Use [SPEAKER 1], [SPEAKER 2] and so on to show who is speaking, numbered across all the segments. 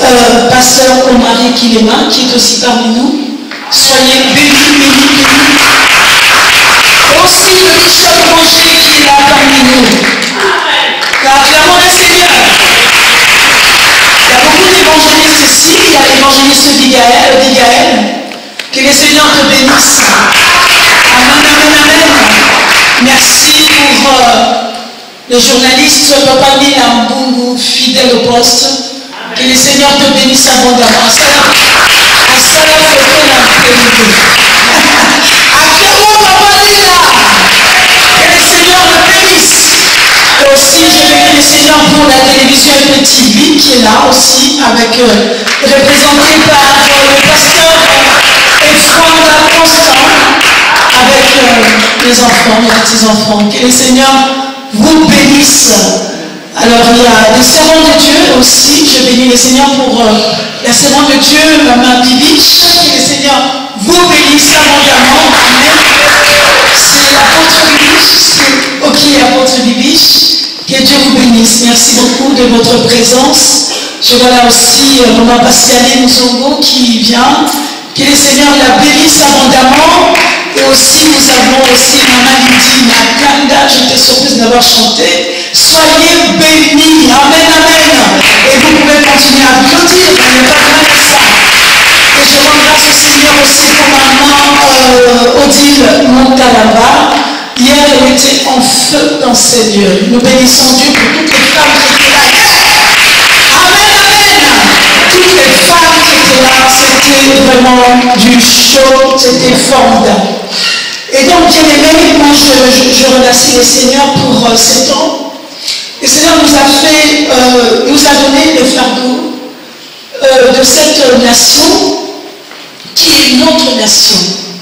[SPEAKER 1] pasteur Omari Kilema, qui est aussi parmi nous. Soyez bénis, bénis, bénis. Aussi le bishop Roger qui est là parmi nous. Car clairement le Seigneur. Il y a beaucoup d'évangélistes ici. Il y a l'évangéliste Digaël. Que le Seigneur te bénisse. Amen, amen, amen. Merci pour le journaliste Papa Nila Mbungu, fidèle au poste. Que le Seigneur te bénisse abondamment. Que le Seigneur me bénisse. Et aussi, je bénis le Seigneur pour la télévision TV qui est là aussi, avec représenté par le pasteur Efranda Constant, avec les enfants, les petits-enfants. Que le Seigneur vous bénisse. Alors, il y a des servants de Dieu aussi. Je bénis le Seigneur pour la servante de Dieu, Maman Bibich. Que le Seigneur vous bénisse abondamment. Amen. C'est l'apôtre Bibich. Ok, apôtre Bibich. Que Dieu vous bénisse. Merci beaucoup de votre présence. Je vois là aussi Maman Pascale Mouzongo qui vient. Que le Seigneur la bénisse abondamment. Et aussi, nous avons aussi Maman Lydie Nakanda. J'étais surprise d'avoir chanté. Soyez bénis. Amen, amen. Et vous pouvez continuer à applaudir. Il n'y a pas de mal à ça. Et je rends grâce au Seigneur aussi pour Maman Odile Montalaba. Hier, elle était en feu dans ces lieux. Nous bénissons Dieu pour toutes les femmes qui étaient là. Amen, amen. Toutes les femmes qui étaient là, c'était vraiment du show, c'était formidable. Et donc, bien aimé, moi je remercie le Seigneur pour ce temps. Le Seigneur nous a donné le fardeau de cette nation qui est notre nation.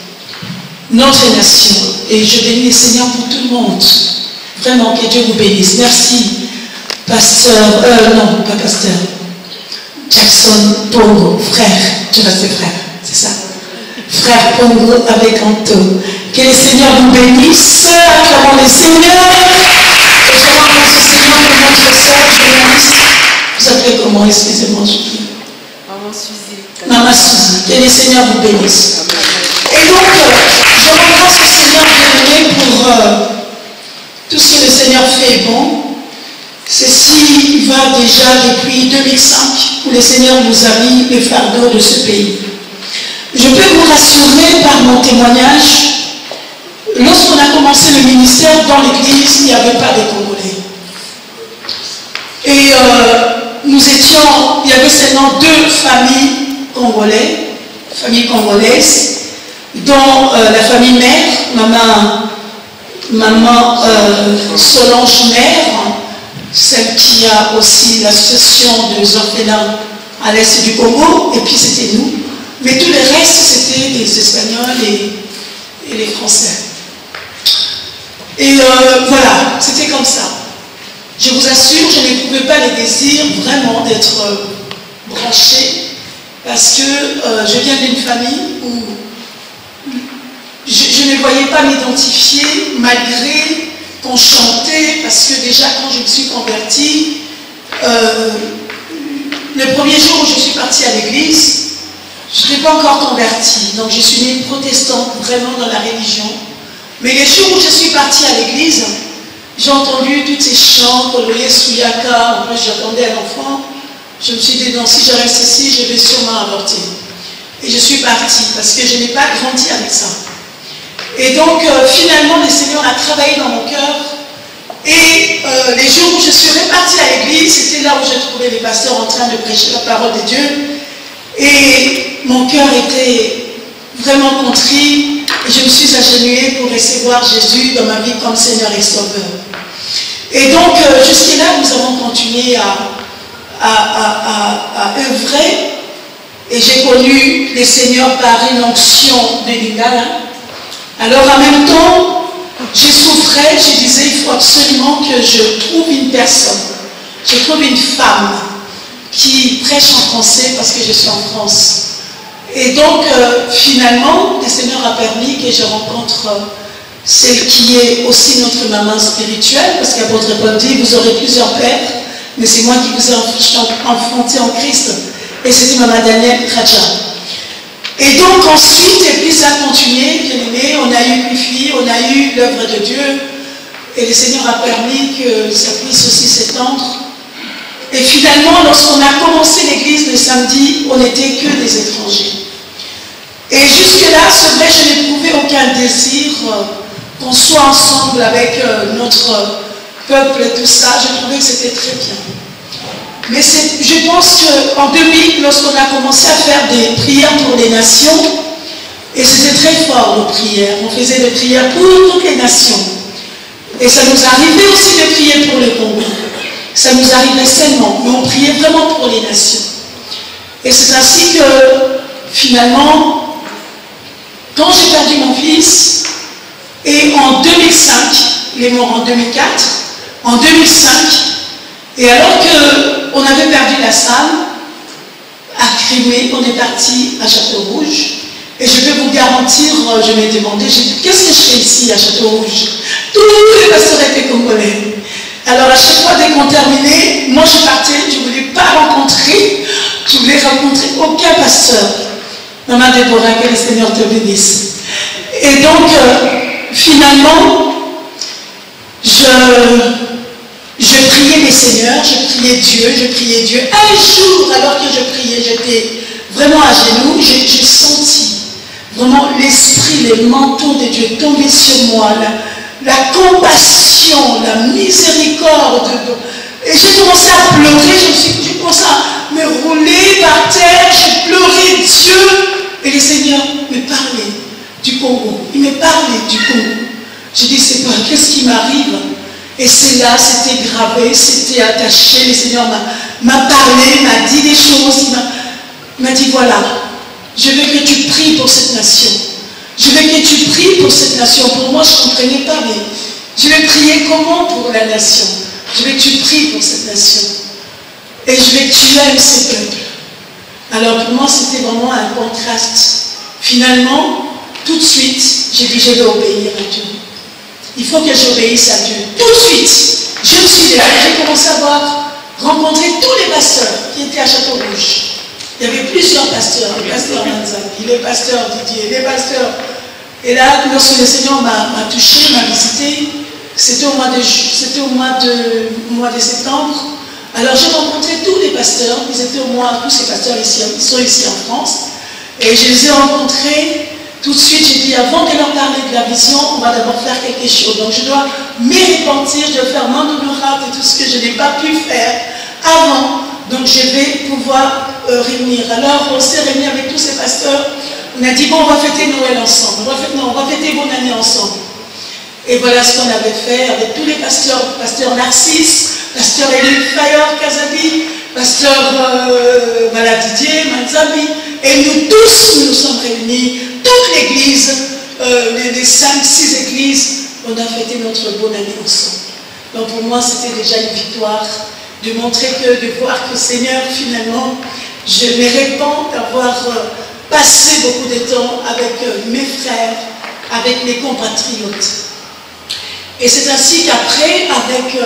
[SPEAKER 1] Notre nation. Et je bénis le Seigneur pour tout le monde. Vraiment, que Dieu vous bénisse. Merci, pasteur, non, pas pasteur. Jackson Pongo, frère. Tu vas dire frère, c'est ça? Frère Pongo avec Anto. Que le Seigneur vous bénisse. Acclamons le Seigneur. Et je rends grâce au Seigneur pour notre sœur journaliste. Vous appelez comment? Excusez-moi, je dis.
[SPEAKER 2] Maman Suzy.
[SPEAKER 1] Maman Suzy. Que le Seigneur vous bénisse. Et donc, je rends grâce au Seigneur bien-aimé pour tout ce que le Seigneur fait est bon. Ceci va déjà depuis 2005 où le Seigneur nous a mis le fardeau de ce pays. Je peux vous rassurer par mon témoignage, lorsqu'on a commencé le ministère dans l'église, il n'y avait pas de Congolais. Et il y avait seulement 2 familles congolaises, dont la famille mère, maman Solange Mère, celle qui a aussi l'association des orphelins à l'est du Congo, et puis c'était nous. Mais tout le reste, c'était les Espagnols et les Français. Et voilà, c'était comme ça. Je vous assure, je n'éprouvais pas le désir vraiment d'être branchée, parce que je viens d'une famille où je ne voyais pas m'identifier malgré qu'on chantait, parce que déjà quand je me suis convertie, le premier jour où je suis partie à l'église, je n'étais pas encore convertie, donc je suis née protestante vraiment dans la religion. Mais les jours où je suis partie à l'église, j'ai entendu tous ces chants, Koloye Souyaka, en plus j'attendais un enfant. Je me suis dit, non, si je reste ici, je vais sûrement avorter. Et je suis partie, parce que je n'ai pas grandi avec ça. Et donc, finalement, le Seigneur a travaillé dans mon cœur. Et les jours où je suis repartie à l'église, c'était là où j'ai trouvé les pasteurs en train de prêcher la parole de Dieu. Et mon cœur était vraiment contrit. Et je me suis agenouillée pour recevoir Jésus dans ma vie comme Seigneur et Sauveur. Et donc, jusque-là, nous avons continué à œuvrer. Et j'ai connu le Seigneur par une onction de Lingala. Alors, en même temps, je souffrais, je disais, il faut absolument que je trouve une personne, je trouve une femme qui prêche en français parce que je suis en France. Et donc, finalement, le Seigneur a permis que je rencontre celle qui est aussi notre maman spirituelle, parce qu'apôtre Paul dit, vous aurez plusieurs pères, mais c'est moi qui vous ai enfanté en Christ. Et c'était Maman Danielle Raja. Et donc ensuite, et puis ça a continué, bien aimé, on a eu une fille, on a eu l'œuvre de Dieu, et le Seigneur a permis que ça puisse aussi s'étendre. Et finalement, lorsqu'on a commencé l'église le samedi, on n'était que des étrangers. Et jusque-là, c'est vrai, je n'éprouvais aucun désir qu'on soit ensemble avec notre peuple et tout ça. Je trouvais que c'était très bien. Mais je pense qu'en 2000, lorsqu'on a commencé à faire des prières pour les nations, et c'était très fort nos prières, on faisait des prières pour toutes les nations. Et ça nous arrivait aussi de prier pour le Congo. Ça nous arrivait seulement, mais on priait vraiment pour les nations. Et c'est ainsi que, finalement, quand j'ai perdu mon fils, et en 2005, il est mort en 2004, en 2005, et alors qu'on avait perdu la salle, à Crimée, on est parti à Château-Rouge, et je peux vous garantir, je m'ai demandé, qu'est-ce que je fais ici à Château-Rouge? Tous les pasteurs étaient congolais. Alors à chaque fois dès qu'on terminait, moi je partais, je ne voulais pas rencontrer, je voulais rencontrer aucun pasteur. Maman Déborah, que le Seigneur te bénisse. Et donc, finalement, je priais mes seigneurs, je priais Dieu. Un jour, alors que je priais, j'étais vraiment à genoux, j'ai senti vraiment l'esprit, les manteaux de Dieu tomber sur moi, la compassion, la miséricorde. Et j'ai commencé à pleurer, j'ai commencé à me rouler par terre, j'ai pleuré Dieu. Et le Seigneur me parlait du Congo. Il me parlait du Congo. J'ai dit, c'est pas, qu'est-ce qui m'arrive? Et c'est là, c'était gravé, c'était attaché. Le Seigneur m'a parlé, m'a dit des choses. Il m'a dit, voilà, je veux que tu pries pour cette nation. Je veux que tu pries pour cette nation. Pour moi, je ne comprenais pas, mais je vais prier comment pour la nation? Je veux que tu pries pour cette nation. Et je veux que tu aimes ce peuple. Alors pour moi, c'était vraiment un contraste. Finalement, tout de suite, j'ai dit, je vais obéir à Dieu. Il faut que j'obéisse à Dieu. Tout de suite, je me suis levée, j'ai commencé à rencontrer tous les pasteurs qui étaient à Château-Rouge. Il y avait plusieurs pasteurs, le pasteur Manzabi, le pasteur Didier, les pasteurs. Et là, lorsque le Seigneur m'a touché, m'a visité, c'était au mois de septembre. Alors j'ai rencontré tous les pasteurs, ils étaient au moins, tous ces pasteurs ici, ils sont ici en France. Et je les ai rencontrés. Tout de suite, j'ai dit, avant de leur parler de la vision, on va d'abord faire quelque chose. Donc je dois me repentir, je dois faire mon honorable de tout ce que je n'ai pas pu faire avant. Donc je vais pouvoir réunir. Alors on s'est réunis avec tous ces pasteurs. On a dit, bon, on va fêter Noël ensemble. On va fêter bonne année ensemble. Et voilà ce qu'on avait fait avec tous les pasteurs. Pasteur Narcisse, pasteur Élie Fayor Kazabi, pasteur Didier Manzabi. Et nous tous, nous sommes réunis. Toute l'église, les 5-6 églises, on a fêté notre bonne année ensemble. Donc pour moi, c'était déjà une victoire de montrer de voir que Seigneur, finalement, je me répands d'avoir passé beaucoup de temps avec mes frères, avec mes compatriotes. Et c'est ainsi qu'après, avec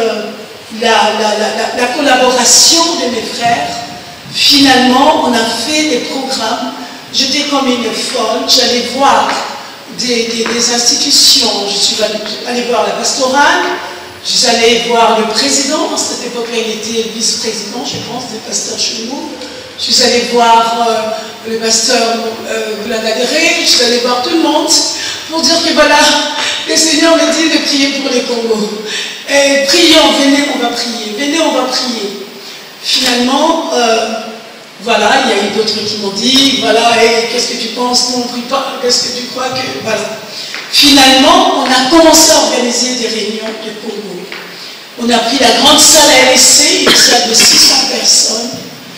[SPEAKER 1] la collaboration de mes frères, finalement, on a fait des programmes. J'étais comme une folle, j'allais voir des institutions, je suis allée voir la pastorale, je suis allée voir le président, à cette époque-là il était vice-président, je pense, du pasteur Chounou. Je suis allée voir le pasteur Blanadéré, je suis allée voir tout le monde pour dire que voilà, le Seigneur me dit de prier pour les Congos. Et prions, venez, on va prier, venez, on va prier. Finalement, voilà, il y a eu d'autres qui m'ont dit, voilà, et qu'est-ce que tu penses, non, on ne prie pas, qu'est-ce que tu crois que, voilà. Finalement, on a commencé à organiser des réunions de Congo. On a pris la grande salle à LSC, une salle de 600 personnes,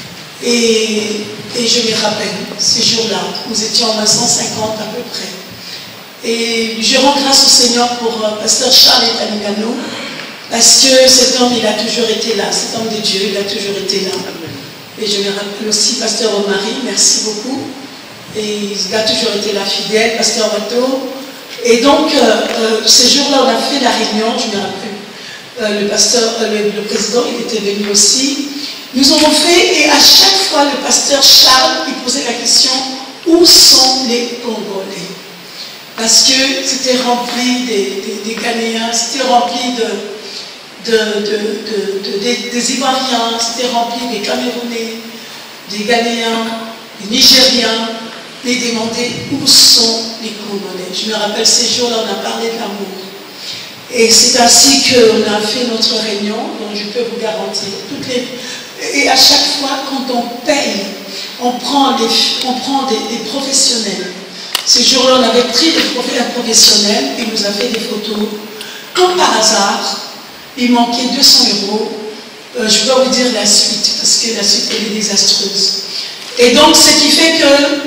[SPEAKER 1] et je me rappelle, ces jours-là, nous étions à 150 à peu près. Et je rends grâce au Seigneur pour pasteur Charles Etanigano, parce que cet homme, il a toujours été là, cet homme de Dieu, il a toujours été là. Et je me rappelle aussi pasteur Omari, merci beaucoup. Et il a toujours été là fidèle, pasteur Otto. Et donc, ces jours-là, on a fait la réunion, je me rappelle. Le président, il était venu aussi. Nous avons fait, et à chaque fois, le pasteur Charles, il posait la question, où sont les Congolais? Parce que c'était rempli des Ghanéens, c'était rempli des Ivoiriens, c'était rempli des Camerounais, des Ghanéens, des Nigériens, et demandaient où sont les Congolais. Je me rappelle ces jours-là, on a parlé de l'amour. Et c'est ainsi qu'on a fait notre réunion, donc je peux vous garantir. Et à chaque fois, quand on paye, on prend des professionnels. Ces jours-là, on avait pris un professionnel, il nous a fait des photos. Comme par hasard, il manquait 200 €. Je dois vous dire la suite, parce que la suite, elle est désastreuse. Et donc, ce qui fait que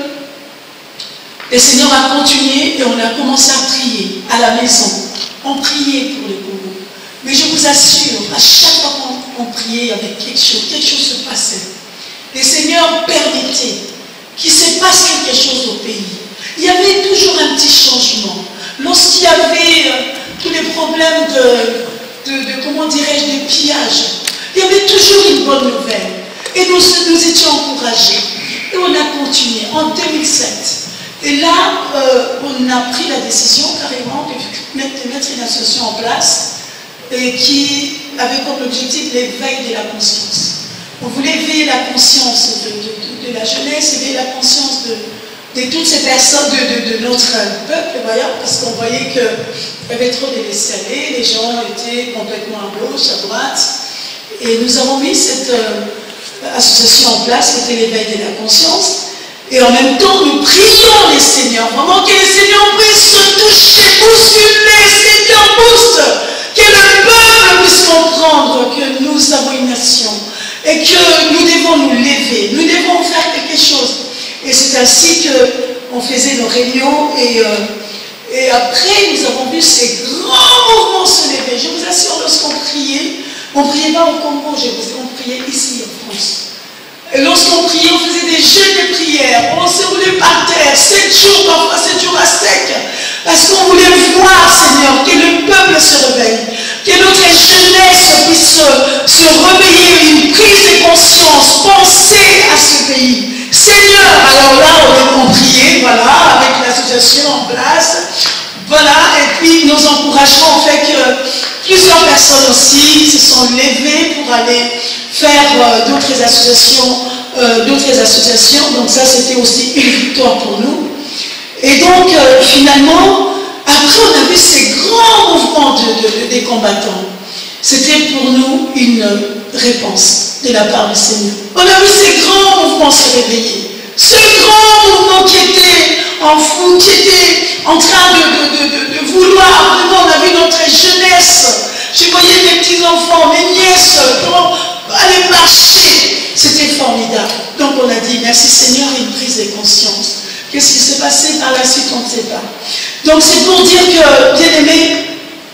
[SPEAKER 1] le Seigneur a continué et on a commencé à prier à la maison. On priait pour le Congo. Mais je vous assure, à chaque fois qu'on priait, il y avait quelque chose se passait. Le Seigneur permettait qu'il se passe quelque chose au pays. Il y avait toujours un petit changement. Lorsqu'il y avait tous les problèmes comment dirais-je, de pillage, il y avait toujours une bonne nouvelle. Et nous étions encouragés. Et on a continué en 2007. Et là, on a pris la décision carrément de mettre une association en place qui avait comme objectif l'éveil de la conscience. On voulait éveiller la conscience de la jeunesse, éveiller la conscience de toutes ces personnes de notre peuple, parce qu'on voyait qu'il y avait trop de laisser-aller, les gens étaient complètement à gauche, à droite. Et nous avons mis cette association en place qui était l'éveil de la conscience. Et en même temps, nous prions les seigneurs, vraiment que les seigneurs puissent se toucher, bousculer, Seigneur, booste, que le peuple puisse comprendre que nous avons une nation et que nous devons nous lever, nous devons faire quelque chose. Et c'est ainsi qu'on faisait nos réunions et après nous avons vu ces grands mouvements se lever. Je vous assure, lorsqu'on priait, on ne priait pas au Congo, on priait ici en France. Et lorsqu'on priait, on faisait des jeûnes de prière, on se roulait par terre, 7 jours, parfois 7 jours à sec, parce qu'on voulait voir, Seigneur, que le peuple se réveille, que notre jeunesse puisse se réveiller, une prise de conscience, penser à ce pays. Seigneur, alors là, on priait, voilà, avec l'association en place, voilà, et puis nos encouragements ont fait que plusieurs personnes aussi se sont levées pour aller faire d'autres associations, donc ça c'était aussi une victoire pour nous. Et donc finalement, après on a vu ces grands mouvements des combattants. C'était pour nous une réponse de la part du Seigneur. On a vu ces grands mouvements se réveiller. Ce grand mouvement qui était en fou, qui était en train de vouloir, vraiment, on a vu notre jeunesse. Je voyais mes petits-enfants, mes nièces, aller marcher. C'était formidable. Donc on a dit, merci Seigneur, une prise de conscience. Qu'est-ce qui s'est passé par la suite, on ne sait pas. Donc c'est pour dire que, bien aimé,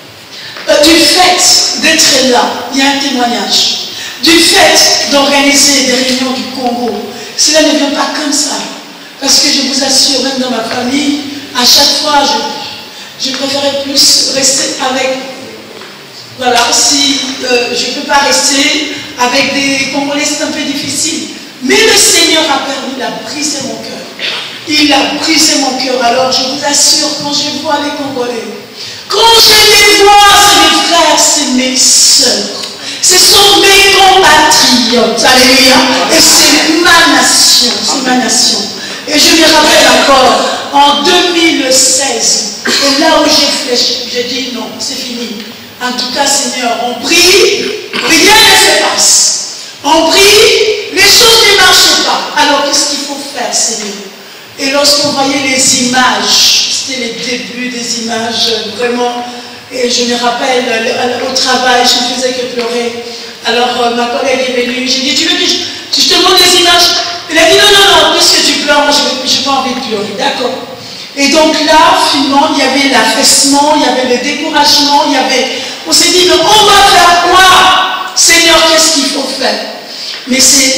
[SPEAKER 1] du fait d'être là, il y a un témoignage. Du fait d'organiser des réunions du Congo, cela ne vient pas comme ça. Parce que je vous assure, même dans ma famille, à chaque fois, je préférais plus rester avec... Voilà, si je ne peux pas rester avec des Congolais, c'est un peu difficile. Mais le Seigneur a permis, il a brisé mon cœur. Il a brisé mon cœur. Alors je vous assure, quand je vois les Congolais, quand je les vois, c'est mes frères, c'est mes sœurs. Ce sont mes compatriotes. Alléluia. Et c'est ma nation. C'est ma nation. Et je me rappelle encore, en 2016, et là où j'ai fléchi, j'ai dit non, c'est fini. En tout cas, Seigneur, on prie, rien ne se passe. On prie, les choses ne marchent pas. Alors, qu'est-ce qu'il faut faire, Seigneur? Et lorsqu'on voyait les images, c'était les débuts des images, vraiment, et je me rappelle, au travail, je ne faisais que pleurer. Alors, ma collègue est venue, j'ai dit, tu veux que je te montre les images? Elle a dit, non, puisque tu pleures, moi, je n'ai pas envie de pleurer. D'accord. Et donc là, finalement, il y avait l'affaissement, il y avait le découragement, on s'est dit, mais on va faire quoi? Seigneur, qu'est-ce qu'il faut faire? Mais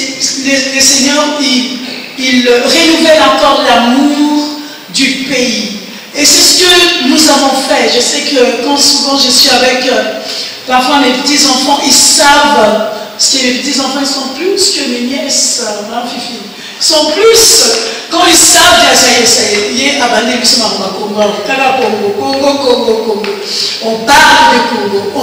[SPEAKER 1] le Seigneur, il renouvelle encore l'amour du pays. Et c'est ce que nous avons fait. Je sais que quand souvent je suis avec, parfois mes petits-enfants, ils savent parce que les petits-enfants, ils sont plus que mes nièces, hein, Fifi. Ils sont plus, quand ils savent, ça y est, il est abandonné, Congo. On parle de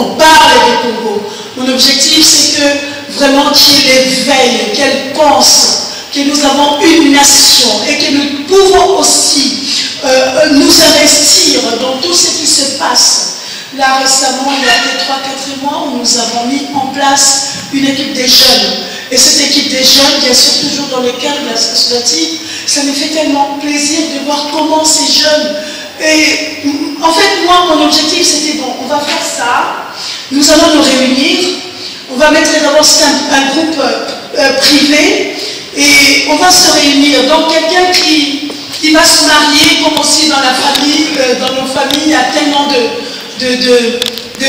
[SPEAKER 1] Congo. Mon objectif, c'est que vraiment qu'il y ait l'éveil, qu'elle pense que nous avons une nation et que nous pouvons aussi nous investir dans tout ce qui se passe. Là, récemment, il y a peut-être 3-4 mois, où nous avons mis en place une équipe des jeunes. Et cette équipe des jeunes, bien sûr, toujours dans le cadre de l'associative, ça me fait tellement plaisir de voir comment ces jeunes... Et en fait, moi, mon objectif, c'était bon, on va faire ça, nous allons nous réunir, on va mettre d'abord un groupe privé, et on va se réunir. Donc, quelqu'un qui va se marier, comme aussi dans la famille, dans nos familles, il y a tellement de deuil,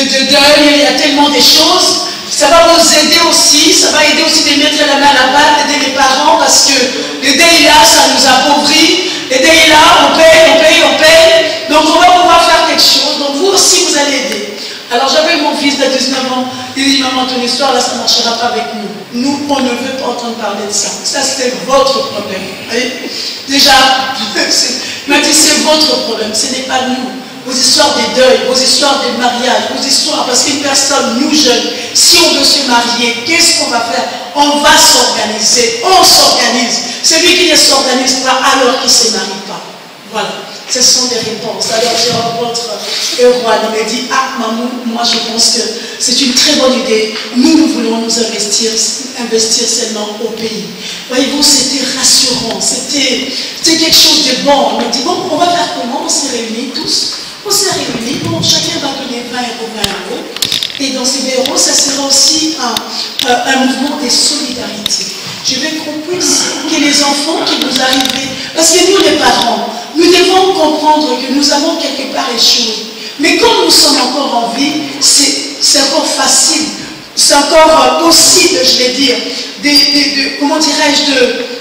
[SPEAKER 1] il y a tellement de choses. Ça va nous aider aussi, ça va aider aussi de mettre la main à la pâte, d'aider les parents, parce que le deuil là, ça nous appauvrit. Le deuil là, on paye. Donc on va pouvoir faire quelque chose. Donc vous aussi, vous allez aider. Alors j'avais mon fils de 19 ans, il dit, maman, ton histoire là, ça ne marchera pas avec nous. Nous, on ne veut pas entendre parler de ça. Ça, c'est votre problème. Vous voyez? Déjà, il m'a dit, c'est votre problème, ce n'est pas nous. Vos histoires de deuil, vos histoires de mariage, vos histoires, parce qu'une personne, nous jeunes, si on veut se marier, qu'est-ce qu'on va faire? On va s'organiser, on s'organise. Celui qui ne s'organise pas, alors qu'il ne se marie pas. Voilà, ce sont des réponses. Alors je rencontre Erwan, il me dit, ah maman, moi je pense que c'est une très bonne idée. Nous voulons nous investir seulement au pays. Voyez-vous, c'était rassurant, c'était quelque chose de bon. On me dit, bon, on va faire comment? On s'est réunis tous. On s'est réunis, bon, chacun va donner 20 euros. Et dans ces 20 euros, ça sera aussi un mouvement de solidarité. Je veux qu'on puisse, que les enfants qui nous arrivent, parce que nous les parents, nous devons comprendre que nous avons quelque part échoué. Mais comme nous sommes encore en vie, c'est encore facile, c'est encore possible, je vais dire, comment dirais-je,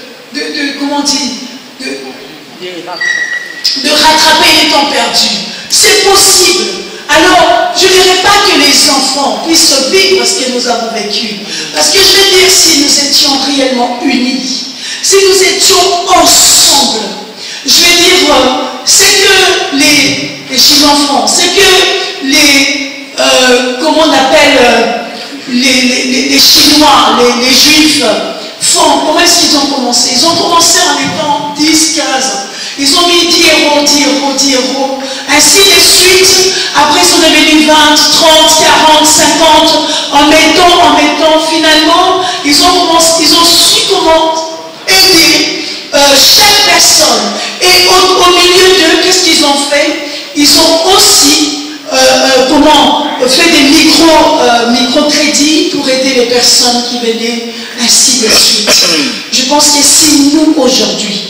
[SPEAKER 1] de rattraper les temps perdus. C'est possible. Alors, je ne dirais pas que les enfants puissent vivre ce que nous avons vécu. Parce que je vais dire, si nous étions réellement unis, si nous étions ensemble, je vais dire, c'est que les enfants, c'est que comment on appelle, les Chinois, les Juifs font, comment est-ce qu'ils ont commencé? Ils ont commencé en étant 10, 15 ans. Ils ont mis 10 euros, ainsi de suite. Après, ils sont devenus 20, 30, 40, 50. En mettant, finalement, ils ont su comment aider chaque personne. Et au milieu d'eux, qu'est-ce qu'ils ont fait? Ils ont aussi fait des microcrédits pour aider les personnes qui venaient, ainsi de suite. Je pense que si nous, aujourd'hui,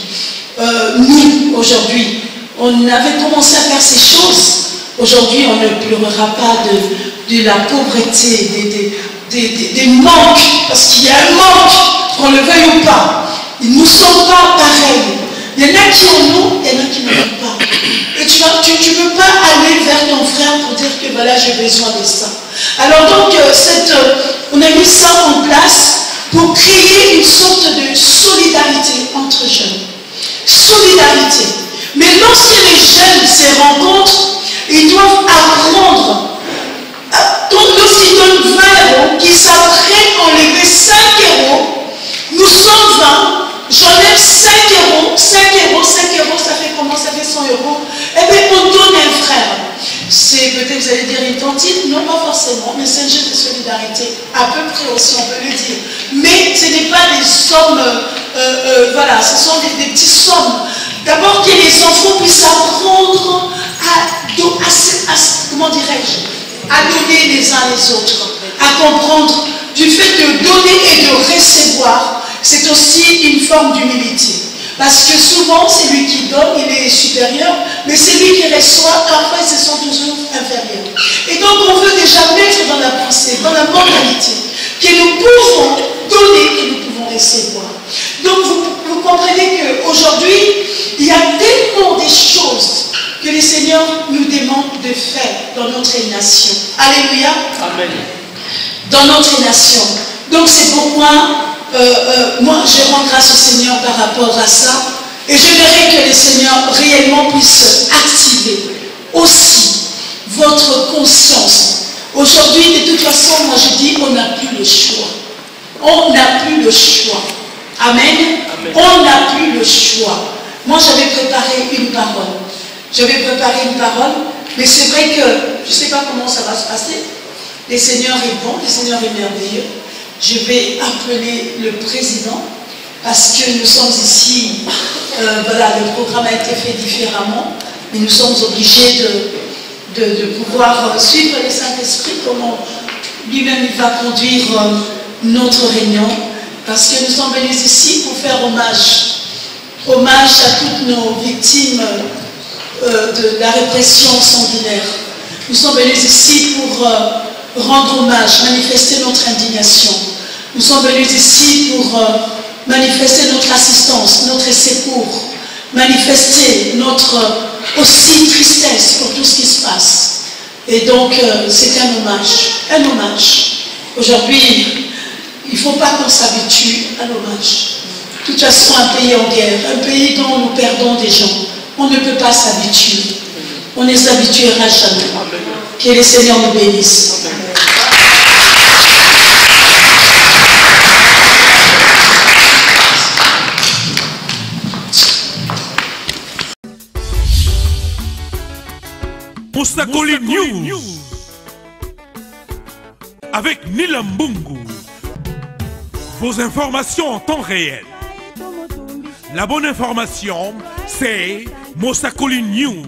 [SPEAKER 1] on avait commencé à faire ces choses. Aujourd'hui, on ne pleurera pas de la pauvreté, des manques, parce qu'il y a un manque, qu'on le veuille ou pas. Nous ne sommes pas pareils. Il y en a qui en ont, il y en a qui n'en ont pas. Et tu ne peux pas aller vers ton frère pour dire que voilà, j'ai besoin de ça. Alors donc, on a mis ça en place pour créer une sorte de solidarité entre jeunes. Solidarité. Mais lorsque les jeunes se rencontrent, ils doivent apprendre, lorsqu'ils donnent 20 euros, qu'ils s'apprêtent à enlever 5 euros, nous sommes 20, j'enlève 5 euros, ça fait comment? Ça fait 100 euros. Eh bien, on donne un frère. C'est peut-être, vous allez dire, une tantine, non pas forcément, mais c'est un jeu de solidarité, à peu près aussi, on peut le dire. Mais ce n'est pas des sommes, voilà, ce sont des petites sommes. D'abord, que les enfants puissent apprendre comment dirais-je, à donner les uns les autres, à comprendre du fait de donner et de recevoir, c'est aussi une forme d'humilité. Parce que souvent, celui qui donne, il est supérieur, mais celui qui reçoit, parfois, ils se sont toujours inférieurs. Et donc, on veut déjà mettre dans la pensée, dans la mentalité, que nous pouvons donner, que nous pouvons recevoir. Donc, vous comprenez qu'aujourd'hui, il y a tellement de choses que le Seigneur nous demande de faire dans notre nation. Alléluia.
[SPEAKER 2] Amen.
[SPEAKER 1] Dans notre nation. Donc c'est pourquoi moi je rends grâce au Seigneur par rapport à ça. Et j'aimerais que le Seigneur réellement puisse activer aussi votre conscience. Aujourd'hui, de toute façon, moi je dis, on n'a plus le choix. On n'a plus le choix. Amen. Amen. On n'a plus le choix. Moi, j'avais préparé une parole. Mais c'est vrai que je ne sais pas comment ça va se passer. Le Seigneur est bon, le Seigneur est merveilleux. Je vais appeler le président parce que nous sommes ici. Voilà, le programme a été fait différemment, mais nous sommes obligés de pouvoir suivre le Saint-Esprit, comment lui-même il va conduire notre réunion, parce que nous sommes venus ici pour faire hommage à toutes nos victimes de la répression sanguinaire. Nous sommes venus ici pour rendre hommage, manifester notre indignation. Nous sommes venus ici pour manifester notre assistance, notre secours, manifester notre aussi tristesse pour tout ce qui se passe. Et donc, c'est un hommage. Aujourd'hui, il ne faut pas qu'on s'habitue à l'hommage. De toute façon, un pays en guerre, un pays dont nous perdons des gens, on ne peut pas s'habituer. On ne s'habituera jamais. Que le Seigneur nous bénisse.
[SPEAKER 2] Mosakoli News avec Nilambungu. Vos informations en temps réel. La bonne information, c'est Mosakoli News.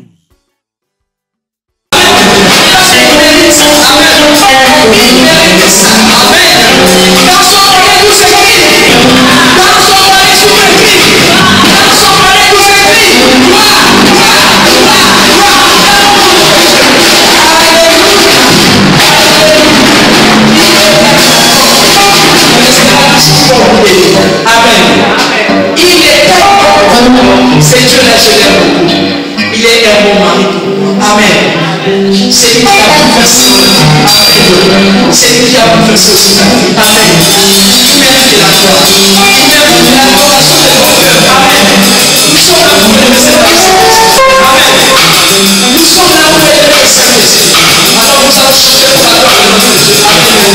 [SPEAKER 3] Amen. Il est bon. C'est Dieu là, je l'aime beaucoup. Il est un bon mari. Amen. C'est lui qui a bouleversé. C'est lui qui a bouleversé aussi la vie. Amen. Il mérite de la gloire. Il mérite de l'adoration de notre cœur. Amen. Nous sommes là pour élever cette personne. Amen. Nous sommes là pour élever cette personne. Alors nous allons chanter pour la gloire de notre Dieu. Amen.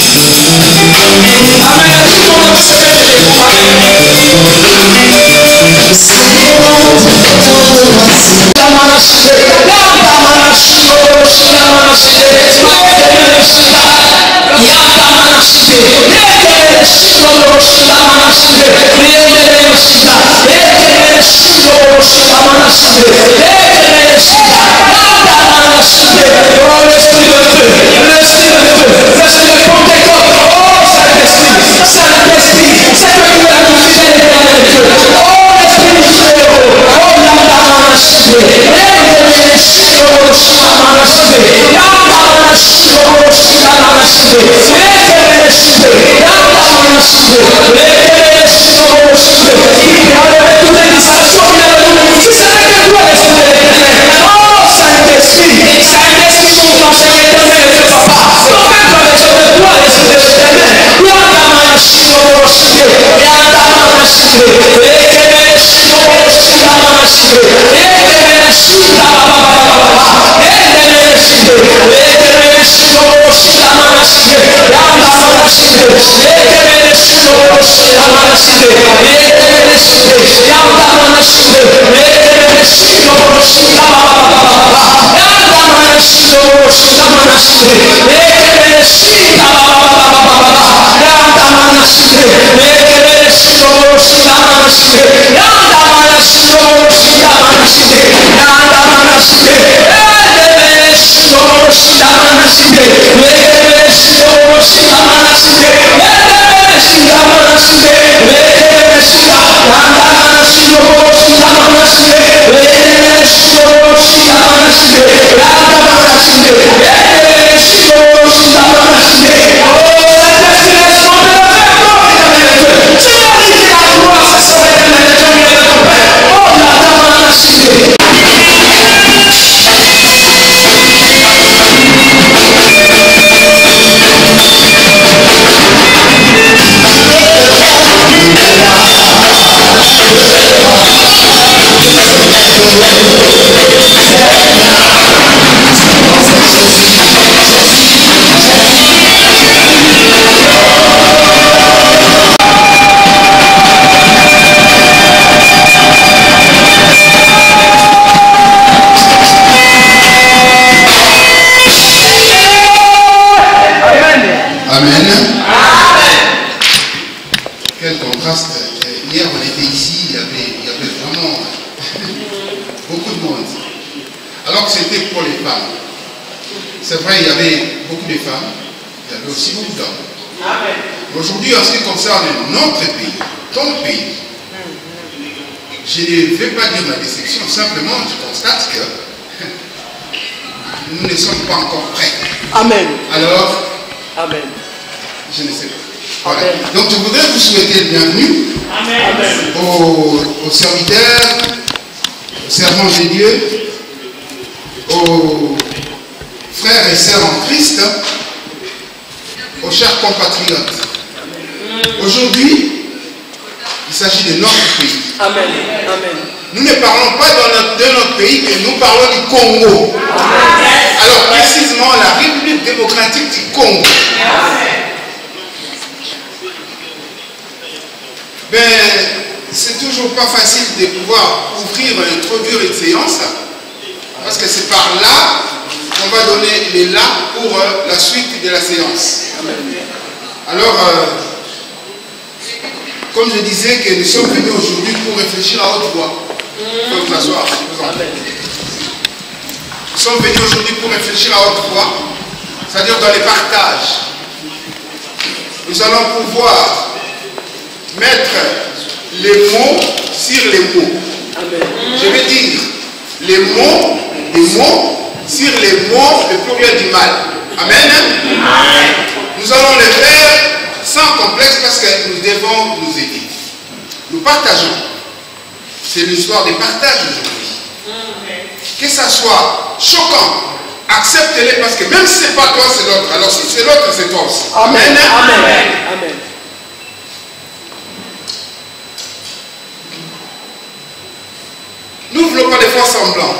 [SPEAKER 3] Amen. Tout le monde se fait de l'écho.
[SPEAKER 4] Amen.
[SPEAKER 3] Amen.
[SPEAKER 4] Quel contraste. Hier, on était ici, il y avait vraiment beaucoup de monde. Alors que c'était pour les femmes. C'est vrai, il y avait beaucoup de femmes, il y avait aussi beaucoup d'hommes. Aujourd'hui, en ce qui concerne notre pays, ton pays, je ne vais pas dire ma déception, simplement je constate que nous ne sommes pas encore prêts.
[SPEAKER 3] Amen.
[SPEAKER 4] Alors,
[SPEAKER 3] Amen.
[SPEAKER 4] je ne sais pas. Voilà.
[SPEAKER 3] Amen.
[SPEAKER 4] Donc je voudrais vous souhaiter le bienvenue aux serviteurs, aux servants de Dieu, aux frères et sœurs en Christ, aux chers compatriotes. Aujourd'hui, il s'agit de notre pays.
[SPEAKER 3] Amen. Amen.
[SPEAKER 4] Nous ne parlons pas de notre pays, mais nous parlons du Congo. Alors précisément la République démocratique du Congo. Ben, c'est toujours pas facile de pouvoir introduire une séance, parce que c'est par là qu'on va donner les là pour la suite de la séance. Alors, comme je disais que nous sommes venus aujourd'hui pour réfléchir à haute voix. Vous pouvez vous asseoir, je vous en prie. Nous sommes venus aujourd'hui pour réfléchir à haute voix, c'est-à-dire dans les partages. Nous allons pouvoir mettre les mots sur les mots. Je vais dire les mots sur les mots, le pluriel du mal. Amen. Nous allons le faire sans complexe parce que nous devons nous aider. Nous partageons. C'est l'histoire des partages aujourd'hui. Que ça soit choquant, acceptez-les parce que même si ce n'est pas toi, c'est l'autre. Alors si c'est l'autre, c'est toi aussi.
[SPEAKER 3] Amen. Amen. Amen.
[SPEAKER 4] Nous ne voulons pas des fois semblants.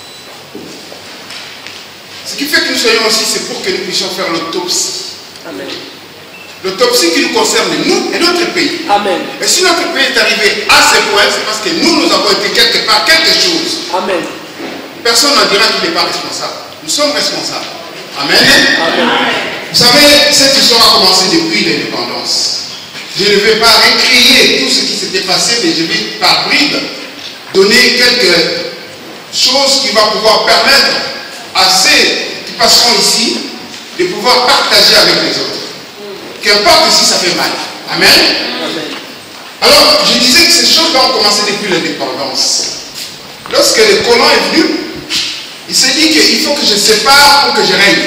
[SPEAKER 4] Ce qui fait que nous soyons ici, c'est pour que nous puissions faire l'autopsie.
[SPEAKER 3] Amen.
[SPEAKER 4] L'autopsie qui nous concerne, nous et notre pays.
[SPEAKER 3] Amen.
[SPEAKER 4] Et si notre pays est arrivé à ce point, c'est parce que nous avons été quelque part, quelque chose.
[SPEAKER 3] Amen.
[SPEAKER 4] Personne n'en dira qu'il n'est pas responsable. Nous sommes responsables. Amen.
[SPEAKER 3] Amen.
[SPEAKER 4] Vous savez, cette histoire a commencé depuis l'indépendance. Je ne vais pas récrier tout ce qui s'était passé, mais je vais par bribes donner quelque chose qui va pouvoir permettre à ceux qui passeront ici de pouvoir partager avec les autres. Qu'importe si ça fait mal. Amen.
[SPEAKER 3] Amen.
[SPEAKER 4] Alors, je disais que ces choses-là ont commencé depuis l'indépendance. Lorsque le colon est venu, il s'est dit qu'il faut que je sépare pour que je règne.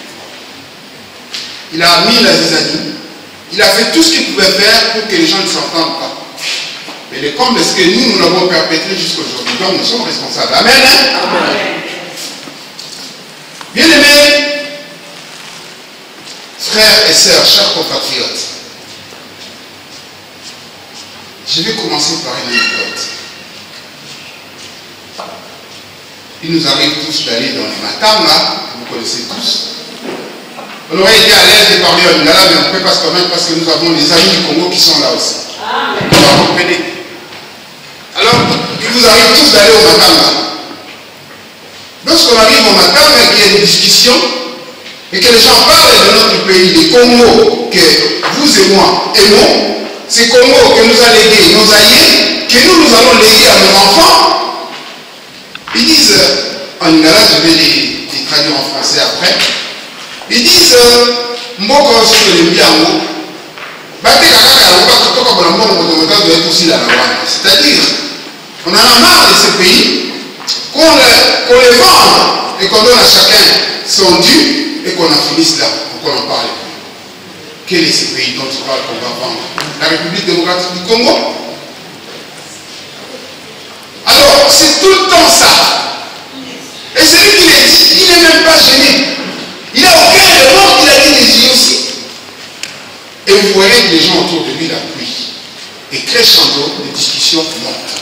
[SPEAKER 4] Il a mis la zizanie. Il a fait tout ce qu'il pouvait faire pour que les gens ne s'entendent pas. Mais le comble, c'est que nous l'avons perpétré jusqu'à aujourd'hui. Donc nous sommes responsables. Amen.
[SPEAKER 3] Amen.
[SPEAKER 4] Bien-aimés, frères et sœurs, chers compatriotes, je vais commencer par une anecdote. Il nous arrive tous d'aller dans les matams, que vous connaissez tous. On aurait été à l'aise de parler en lingala, mais on ne peut pas se permettre parce que nous avons des amis du Congo qui sont là aussi. Vous comprenez? Alors, il vous arrive tous d'aller au matam. Lorsqu'on arrive au matam et qu'il y a une discussion, et que les gens parlent de notre pays, des Congo que vous et moi aimons, ces Congo que nous a légués nos alliés, que nous allons léguer à nos enfants, ils disent, en lingala, je vais les traduire en français après, ils disent, Mboko c'est-à-dire, on en a marre de ces pays, qu'on les vende et qu'on donne à chacun son dû et qu'on en finisse là, pour qu'on en parle. Quel est ce pays dont tu parles qu'on va vendre? La République démocratique du Congo? Alors, c'est tout le temps ça. Et celui qui l'a dit, il n'est même pas gêné. Il a aucun élément qu'il a dit les yeux aussi. Et vous voyez que les gens autour de lui l'appuient. Et crescendo, les discussions montent.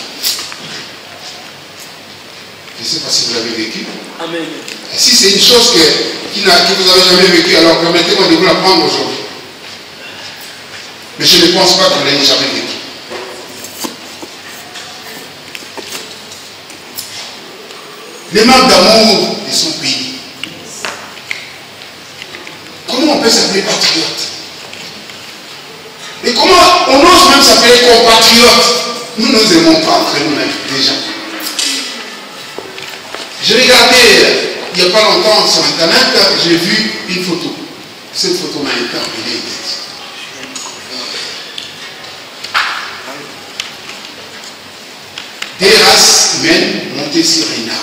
[SPEAKER 4] Je ne sais pas si vous l'avez vécu.
[SPEAKER 3] Amen.
[SPEAKER 4] Et si c'est une chose que vous n'avez jamais vécue, alors permettez-moi de vous l'apprendre aujourd'hui. Mais je ne pense pas que vous l'ayez jamais vécu. Les manques d'amour de son pays. Comment on peut s'appeler patriote? Et comment on ose même s'appeler compatriotes? Nous ne nous aimons pas entre nous-mêmes déjà. J'ai regardé il n'y a pas longtemps sur internet, j'ai vu une photo. Cette photo m'a interpellé. Des races humaines montées sur un arbre.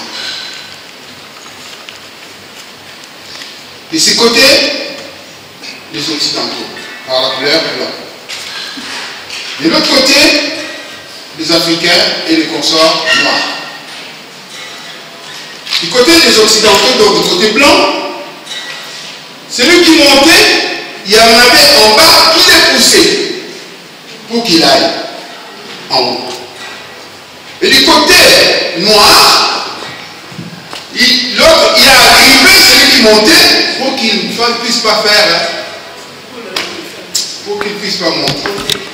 [SPEAKER 4] De ce côté, les Occidentaux, par la couleur blanc. De l'autre côté, les Africains et les consorts noirs. Du côté des Occidentaux, donc du côté blanc, celui qui montait, il y en avait en bas qui les poussait pour qu'il aille en haut. Et du côté noir, l'autre, il a arrivé celui qui montait pour qu'il ne puisse pas faire, pour qu'il ne puisse pas monter.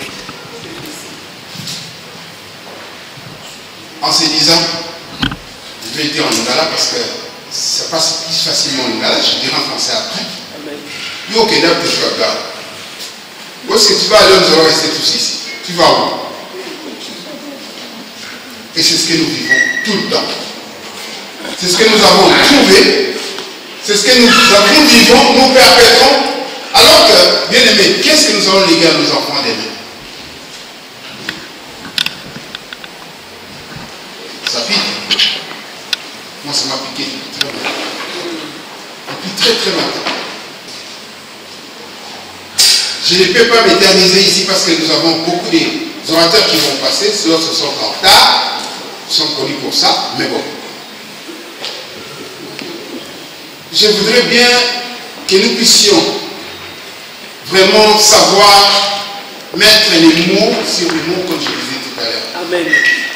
[SPEAKER 4] En se disant, je vais le dire en lingala parce que ça passe plus facilement en lingala, je dirai en français après. Yo, ok, d'abord, tu regardes. Où est-ce que tu vas aller, nous allons rester tous ici. Tu vas où? Et c'est ce que nous vivons tout le temps. C'est ce que nous avons trouvé. C'est ce que nous vivons, nous perpétrons. Alors que, bien aimé, qu'est-ce que nous allons léguer à nos enfants demain? Ça pique. Moi, ça m'a piqué très mal. Depuis très très longtemps. Je ne peux pas m'éterniser ici parce que nous avons beaucoup d'orateurs qui vont passer. Ceux-autres sont en retard. Ils sont connus pour ça. Mais bon. Je voudrais bien que nous puissions vraiment savoir mettre les mots sur les mots comme je disais tout à l'heure.
[SPEAKER 3] Amen.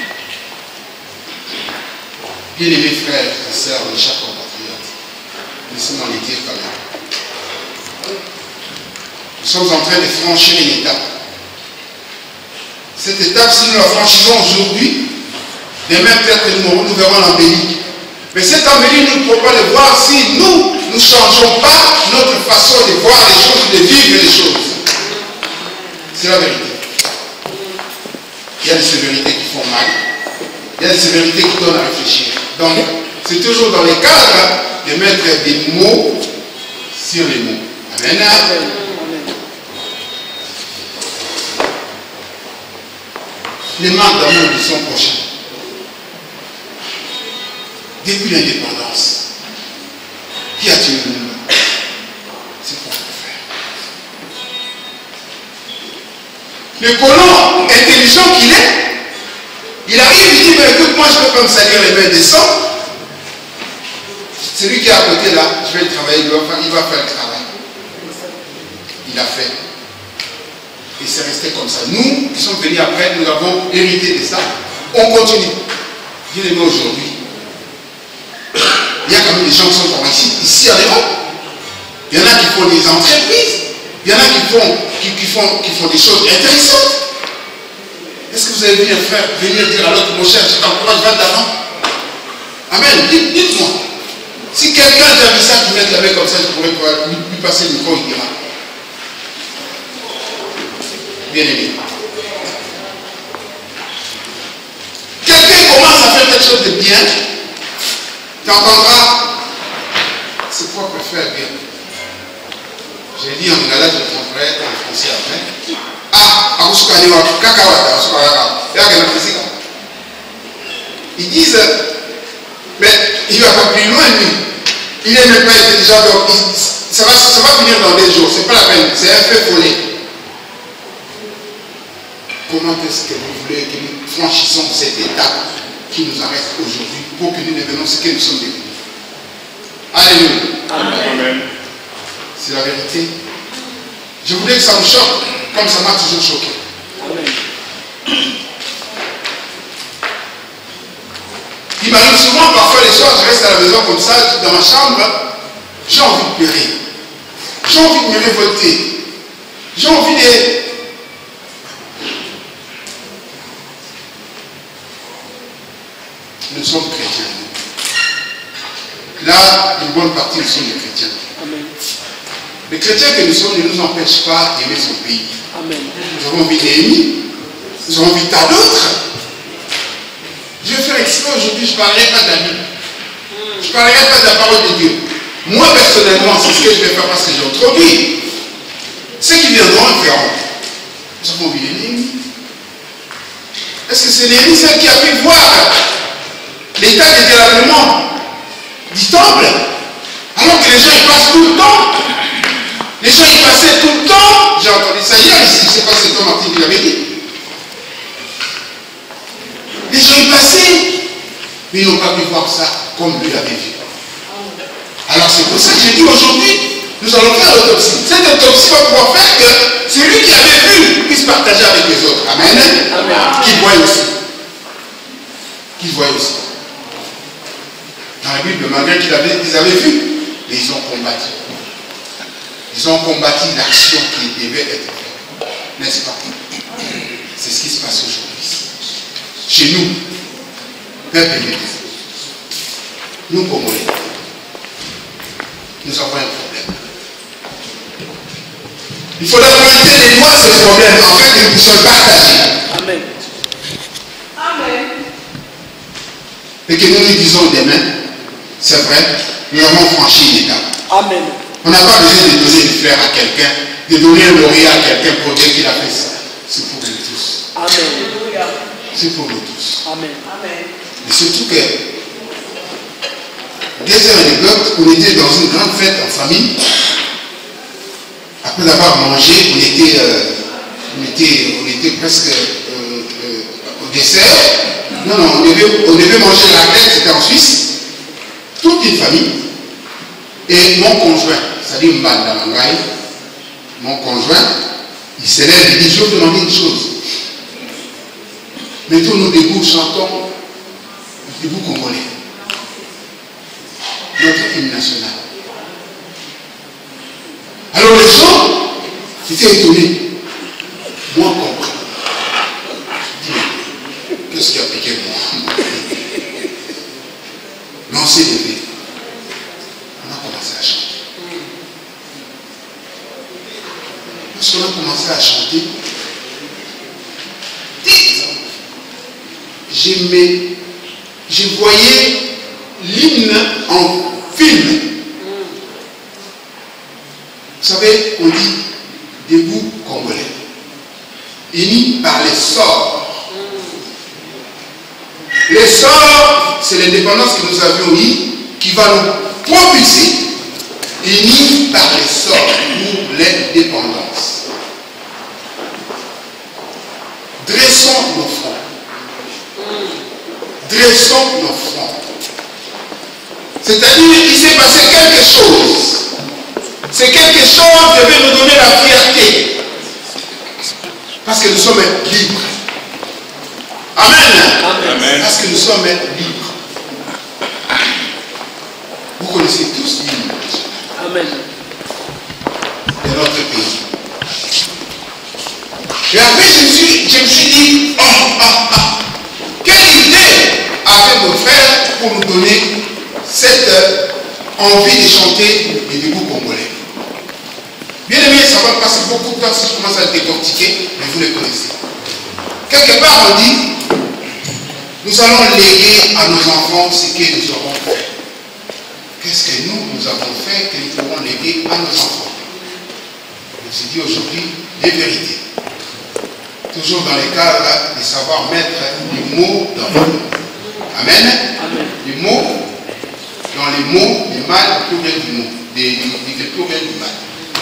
[SPEAKER 4] Bien aimés frères et sœurs, mes chers compatriotes, laissez-moi les dire quand même. Nous sommes en train de franchir une étape. Cette étape, si nous la franchissons aujourd'hui, demain peut-être nous verrons l'embellie. Mais cette embellie, nous ne pouvons pas le voir si nous ne changeons pas notre façon de voir les choses, de vivre les choses. C'est la vérité. Il y a des sévérités qui font mal. Il y a des sévérités qui donnent à réfléchir. Donc, c'est toujours dans les cadres de mettre des mots sur les mots. Amen. Les manques d'amour de son prochain. Depuis l'indépendance, qui a tué le monde? C'est pour faire. Le colon intelligent qu'il est, il arrive, il dit, mais écoute, moi je ne peux pas me salir les mains des sangs. Celui qui est à côté là, je vais le travailler, il va faire le travail. Il a fait. Et c'est resté comme ça. Nous, qui sommes venus après, nous avons hérité de ça. On continue. Dis-le-moi aujourd'hui. Il y a quand même des gens qui sont en ici en Europe. Il y en a qui font des entreprises. Il y en a qui font des choses intéressantes. Est-ce que vous avez vu un frère venir dire à l'autre, mon cher, je t'encourage, va d'avant? Amen. Dites-moi. Si quelqu'un a vu ça, qui met la main comme ça, je pourrais lui passer le micro, il dira. Bien aimé. Quelqu'un commence à faire quelque chose de bien, tu entendras, c'est quoi pour faire bien. J'ai dit en lingala, je comprends en français après. Ils disent, mais il ne va pas plus loin lui. Il n'est même pas intelligent, donc ça va finir dans des jours, c'est pas la peine, c'est un fait follet. Comment est-ce que vous voulez que nous franchissons cette étape qui nous arrête aujourd'hui pour que nous devenons ce que nous sommes devenus? Alléluia. Amen. C'est la vérité. Je voulais que ça me choque, comme ça m'a toujours choqué. Amen. Il m'arrive souvent, parfois les soirs, je reste à la maison comme ça, dans ma chambre, j'ai envie de pleurer. J'ai envie de me révolter. J'ai envie de... Nous sommes chrétiens. Là, une bonne partie, nous sommes des chrétiens. Amen. Les chrétiens que nous sommes ne nous empêchent pas d'aimer son pays. Amen. Nous avons vu Néhémie, nous avons vu tant d'autres. Je vais faire exprès aujourd'hui, je ne parlerai pas de la Bible. Je ne parlerai pas de la parole de Dieu. Moi, personnellement, c'est ce que je vais faire parce que j'ai introduit. Ceux qui viendront le feront. Nous avons vu Néhémie. Est-ce que c'est Néhémie celle qui a pu voir l'état de délabrement du temple? Alors que les gens y passent tout le temps. Les gens y passaient tout le temps. J'ai entendu ça hier ici, je ne sais pas si c'est Tom Martin qui l'avait dit. Les gens y passaient, mais ils n'ont pas pu voir ça comme lui l'avait vu. Alors c'est pour ça que j'ai dit aujourd'hui, nous allons faire l'autopsie. Cette autopsie va pouvoir faire que celui qui avait vu puisse partager avec les autres. Amen. Qu'il voie aussi. Qu'il voie aussi. Dans la Bible, malgré qu'ils avaient vu, mais ils ont combattu. Ils ont combattu l'action qui devait être faite. N'est-ce pas? C'est ce qui se passe aujourd'hui. Chez nous, peuple de Dieu, nous Congolais, nous avons un problème. Il faudra pointer les doigts ce problème afin que nous puissions le partager.
[SPEAKER 3] Amen.
[SPEAKER 1] Amen.
[SPEAKER 4] Et que nous nous disons demain, c'est vrai, nous avons franchi une étape.
[SPEAKER 3] Amen.
[SPEAKER 4] On n'a pas besoin de donner une fleur à quelqu'un, de donner un laurier à quelqu'un pour dire qu'il a fait ça. C'est pour nous tous.
[SPEAKER 3] Amen.
[SPEAKER 4] C'est pour nous tous.
[SPEAKER 3] Amen.
[SPEAKER 1] Amen.
[SPEAKER 4] Et surtout que, deuxième anecdote, on était dans une grande fête en famille. Après avoir mangé, on était presque au dessert. Non, on devait manger la raclette, c'était en Suisse. Toute une famille. Et mon conjoint, c'est-à-dire Mbanda Mangaï, mon conjoint, il s'élève et dit, je vais vous demander une chose. Mettons-nous debout, chantons, debout congolais. Notre hymne national. Alors les gens étaient étonnés. Moi compris. Je dis, qu'est-ce qui a piqué moi? Mais on s'est levé. On a commencé à chanter. Lorsqu'on a commencé à chanter, je voyais l'hymne en film. Vous savez, on dit debout congolais, unis par les sorts. Les sorts, c'est l'indépendance que nous avions eue qui va nous propulser, unis par les sorts pour l'indépendance. Dressons nos fronts. Dressons nos fronts. C'est-à-dire qu'il s'est passé quelque chose. C'est quelque chose qui devait nous donner la fierté. Parce que nous sommes libres. Amen.
[SPEAKER 3] Amen.
[SPEAKER 4] Parce que nous sommes libres. Vous connaissez tous l'hymne
[SPEAKER 3] Amen.
[SPEAKER 4] de notre pays. Et après, je me suis dit, quelle idée avait mon frère pour nous donner cette envie de chanter les débuts congolais. Bien aimé, ça va passer beaucoup de temps si je commence à le décortiquer, mais vous les connaissez. Quelque part, on dit, nous allons léguer à nos enfants ce que nous aurons fait. Qu'est-ce que nous avons fait que nous pourrons léguer à nos enfants? Je vous ai dit aujourd'hui les vérités. Toujours dans les cadres de savoir mettre les mots dans les mots. Amen.
[SPEAKER 3] Amen.
[SPEAKER 4] Les mots, dans les mots, les mal, le pluriel du mot. Le pluriel du mal.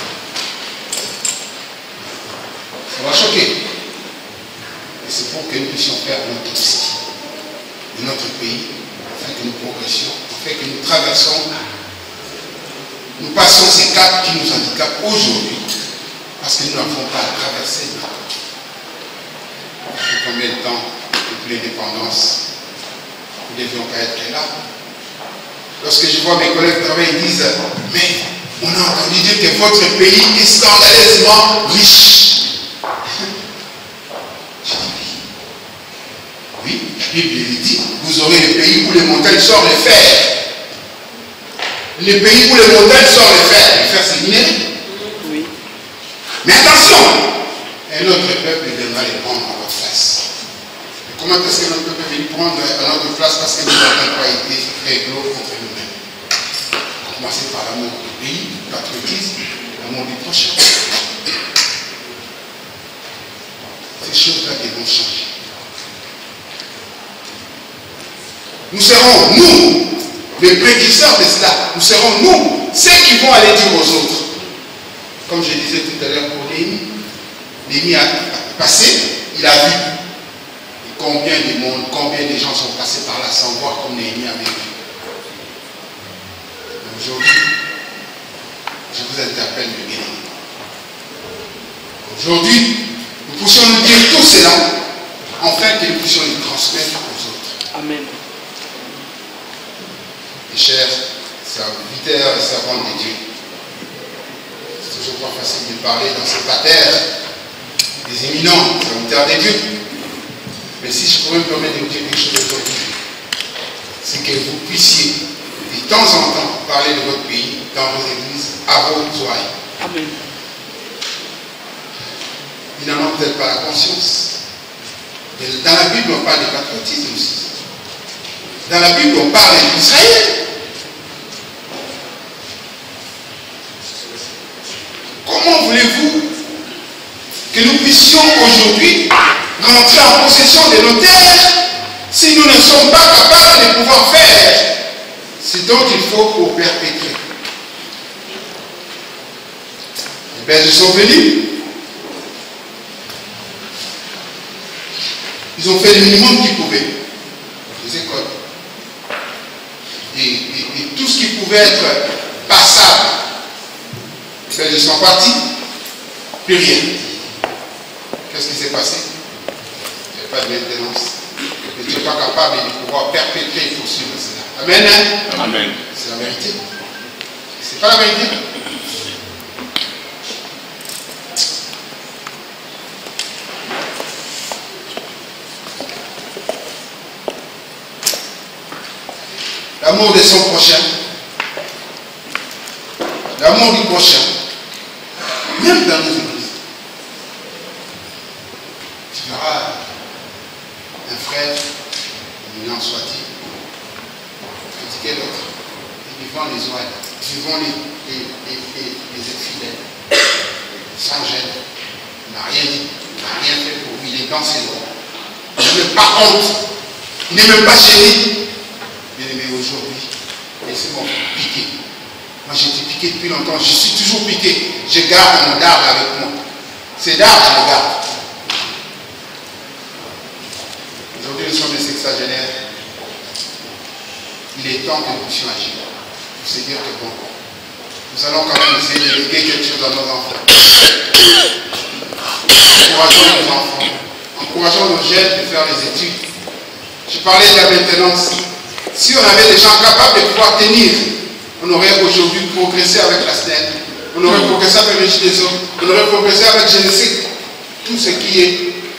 [SPEAKER 4] Ça va choquer. Et c'est pour que nous puissions faire notre psy de notre pays, afin que nous progressions, afin que nous traversons, nous passons ces caps qui nous handicapent aujourd'hui, parce que nous n'avons pas à traverser notre temps. Depuis combien de temps, depuis l'indépendance, nous ne devions pas être là. Lorsque je vois mes collègues travailler, ils disent, mais on a entendu dire que votre pays est scandaleusement riche. Je dis oui. Oui, la Bible dit, vous aurez le pays où les montagnes sortent les fers. Le pays où les montagnes sortent les fers c'est minéraux.
[SPEAKER 3] Oui.
[SPEAKER 4] Mais attention, un notre peuple viendra les prendre à votre place. Et comment est-ce que notre peuple est venu prendre à notre place parce que nous n'avons pas été réglo contre nous-mêmes? À commencer par l'amour du pays, le patriotisme, l'amour du prochain. Ces choses-là devront changer. Nous serons, nous, les précurseurs de cela. Nous serons, nous, ceux qui vont aller dire aux autres. Comme je disais tout à l'heure pour Némi a passé, il a vu combien de monde, combien de gens sont passés par là sans voir comme Némi avait vu. Aujourd'hui, je vous interpelle de bien. Aujourd'hui, nous puissions nous dire tout cela, afin que nous puissions le transmettre aux autres.
[SPEAKER 3] Amen.
[SPEAKER 4] Mes chers serviteurs et servantes de Dieu, c'est toujours pas facile de parler dans ce pater des éminents serviteurs de Dieu. Mais si je pourrais me permettre de vous dire quelque chose aujourd'hui, c'est que vous puissiez de temps en temps parler de votre pays dans vos églises, à vos oreilles.
[SPEAKER 3] Amen.
[SPEAKER 4] Ils n'en ont peut-être pas la conscience. Mais dans la Bible, on parle de patriotisme aussi. Dans la Bible, on parle d'Israël. Comment voulez-vous que nous puissions aujourd'hui rentrer en possession de nos terres si nous ne sommes pas capables de pouvoir faire ce dont il faut pour perpétrer? Les Belges sont venus. Ils ont fait le minimum qu'ils pouvaient. Les écoles. Et tout ce qui pouvait être passable. Les Belges sont partis. Plus rien. Qu'est-ce qui s'est passé? Il n'y a pas de maintenance. Et tu n'es pas capable de pouvoir perpétrer et poursuivre cela. Amen.
[SPEAKER 5] Amen.
[SPEAKER 4] C'est la vérité. C'est pas la vérité. L'amour de son prochain. L'amour du prochain. Même dans nos églises. Tu verras un frère, éminent soit-il, critiquer l'autre. Ils vont les oreilles. Ils vont les infidèles. Sans gêne. Il n'a rien dit. Il n'a rien fait pour lui. Il est dans ses droits. Il n'est même pas honte. Il n'est même pas gêné. Bien aimé, aujourd'hui, laissez-moi piquer. Moi, j'ai été piqué depuis longtemps. Je suis toujours piqué. Je garde mon dard avec moi. C'est dard, je le garde. Aujourd'hui, nous sommes des sexagénaires. Il est temps que nous puissions agir. Pour se dire que bon, nous allons quand même essayer de léguer quelque chose à nos enfants. Encourageons nos enfants. Encourageons nos jeunes de faire les études. Je parlais de la maintenance. Si on avait des gens capables de pouvoir tenir, on aurait aujourd'hui progressé avec la SNED, on aurait progressé avec le JDSO, on aurait progressé avec je ne sais tout ce qui est.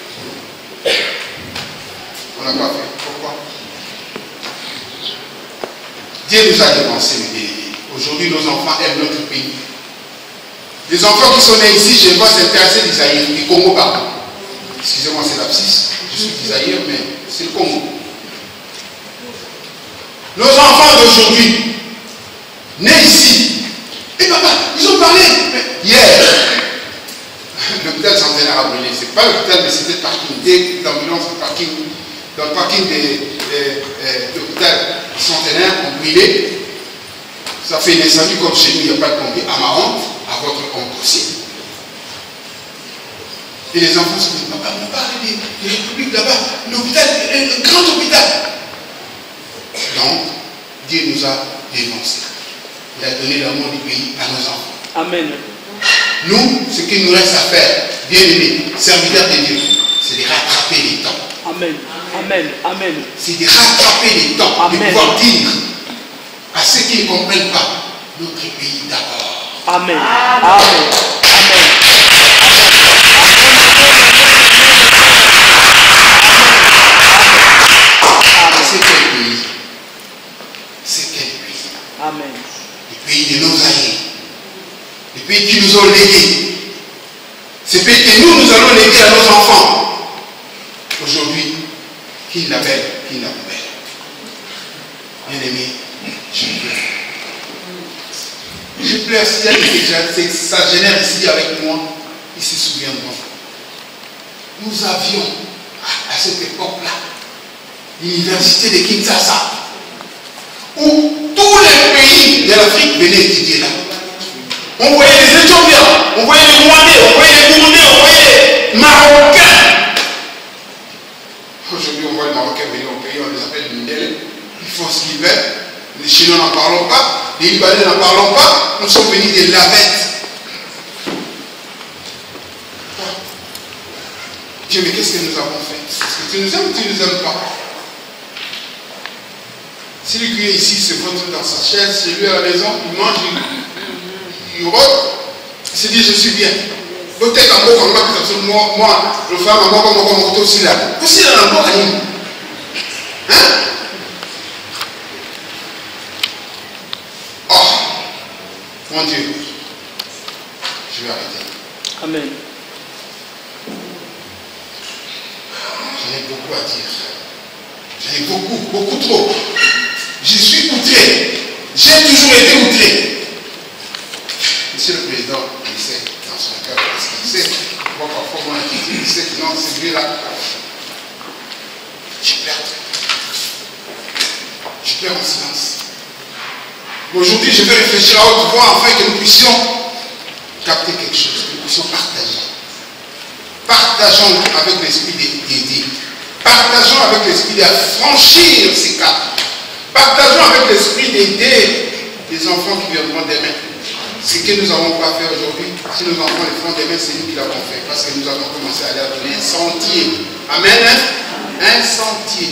[SPEAKER 4] On n'a pas fait. Pourquoi? Dieu nous a devancé, mes bien-aimés. Aujourd'hui, nos enfants aiment notre pays. Les enfants qui sont nés ici, je vois s'intéresser d'Isaïe, du Congo pardon. Excusez-moi, c'est l'abscisse. Je suis d'Isaïe, mais c'est le Congo. Nos enfants d'aujourd'hui, nés ici, et papa, ils ont parlé. Hier, l'hôpital Centenaire a brûlé. Ce n'est pas l'hôpital, mais c'était le parking. Des ambulances dans le parking de l'hôpital Centenaire ont brûlé. Ça fait un incendie comme chez nous, il n'y a pas de pompier. À ma honte, à votre honte aussi. Et les enfants se disent, papa, on parle des républiques là-bas, l'hôpital, un grand hôpital. Donc, Dieu nous a dénoncés. Il a donné l'amour du pays à nos enfants.
[SPEAKER 3] Amen.
[SPEAKER 4] Nous, ce qu'il nous reste à faire, bien aimés, serviteurs de Dieu, c'est de rattraper les temps.
[SPEAKER 3] Amen. Amen. Amen.
[SPEAKER 4] C'est de rattraper les temps.
[SPEAKER 3] Amen.
[SPEAKER 4] De pouvoir dire à ceux qui ne comprennent pas, notre pays d'abord.
[SPEAKER 3] Amen. Amen.
[SPEAKER 4] C'est quel pays? C'est quel pays?
[SPEAKER 3] Amen.
[SPEAKER 4] Le pays de nos aïeux. Le pays qui nous ont légués. C'est pays que nous allons léguer à nos enfants. Aujourd'hui, qui l'appelle, qui l'appelle. Bien-aimé, je pleure. Je pleure s'il y a des gens, ça génère ici avec moi, ils se souviendront. Nous avions, à cette époque-là, l'université de Kinshasa, où tous les pays de l'Afrique venaient étudier là. On voyait les Éthiopiens, on voyait les Rwandais, on voyait les Burundais, on voyait les Marocains. Aujourd'hui, on voit les Marocains venir au pays, on les appelle les Mindele. Ils font ce qu'ils veulent. Les Chinois n'en parlons pas, les Libanais n'en parlons pas. Nous sommes venus des lavettes. Dieu, mais qu'est-ce que nous avons fait? Est-ce que tu nous aimes ou tu ne nous aimes pas? Si lui qui est ici se vote dans sa chaise, chez lui à la maison, il mange, il rôde, il se dit je suis bien. Peut-être un mot comme moi, je fais un mot comme aussi là. Aussi là, un mot à nous. Hein? Oh, mon Dieu, je vais arrêter.
[SPEAKER 3] Amen.
[SPEAKER 4] J'en ai beaucoup à dire. J'en ai beaucoup, beaucoup trop. Je suis outré. J'ai toujours été outré. Monsieur le Président, il sait dans son cœur, parce qu'il sait, moi parfois moi il sait que non, c'est lui là. Je pleure. Je pleure en silence. Aujourd'hui, je vais réfléchir à haute voix afin que nous puissions capter quelque chose, que nous puissions partager. Partageons avec l'esprit d'aider. Partageons avec l'esprit d'affranchir ces caps. Partageons avec l'esprit d'aider les enfants qui viendront demain. Ce que nous n'avons pas fait aujourd'hui, si nos enfants le font demain, c'est nous qui l'avons fait. Parce que nous avons commencé à leur donner un sentier. Amen. Un sentier.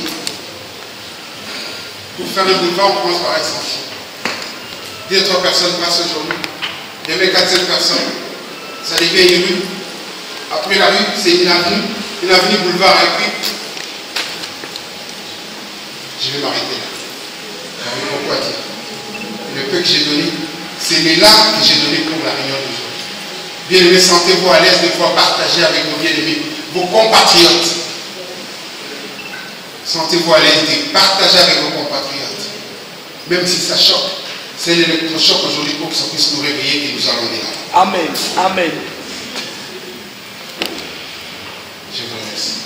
[SPEAKER 4] Pour faire un boulevard, on commence par un sentier. 2-3 personnes passent aujourd'hui. Demain, 4-7 personnes. Ça devient une rue. Après la rue, c'est une avenue boulevard. Et puis, je vais m'arrêter là. Pourquoi dire? Le peu que j'ai donné, c'est les larmes que j'ai donné pour la réunion d'aujourd'hui. Bien-aimés, sentez-vous à l'aise de pouvoir partager avec vos bien-aimés, vos compatriotes. Sentez-vous à l'aise de partager avec vos compatriotes. Même si ça choque, c'est l'électrochoc aujourd'hui pour que ça puisse nous réveiller et nous allons là.
[SPEAKER 3] Amen. Amen.
[SPEAKER 4] Je vous remercie.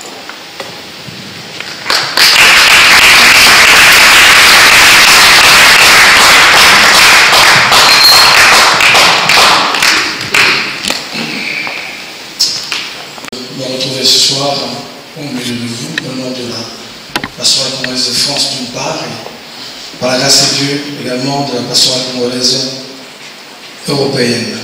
[SPEAKER 5] Me retrouver ce soir au milieu de vous, au nom de la pastorale congolaise de France d'une part, et par la grâce de Dieu également de la pastorale congolaise européenne.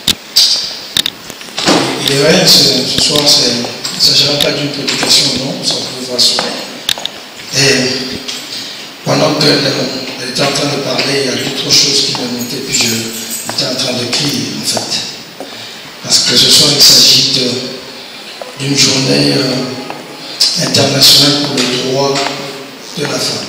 [SPEAKER 5] Il est vrai, ce soir, il ne s'agira pas d'une prédication, non, ça vous voir souvent. Et pendant qu'elle était en train de parler, il y a d'autres choses qui me montaient, puis j'étais en train de crier, en fait. Parce que ce soir, il s'agit d'une journée internationale pour le droit de la femme.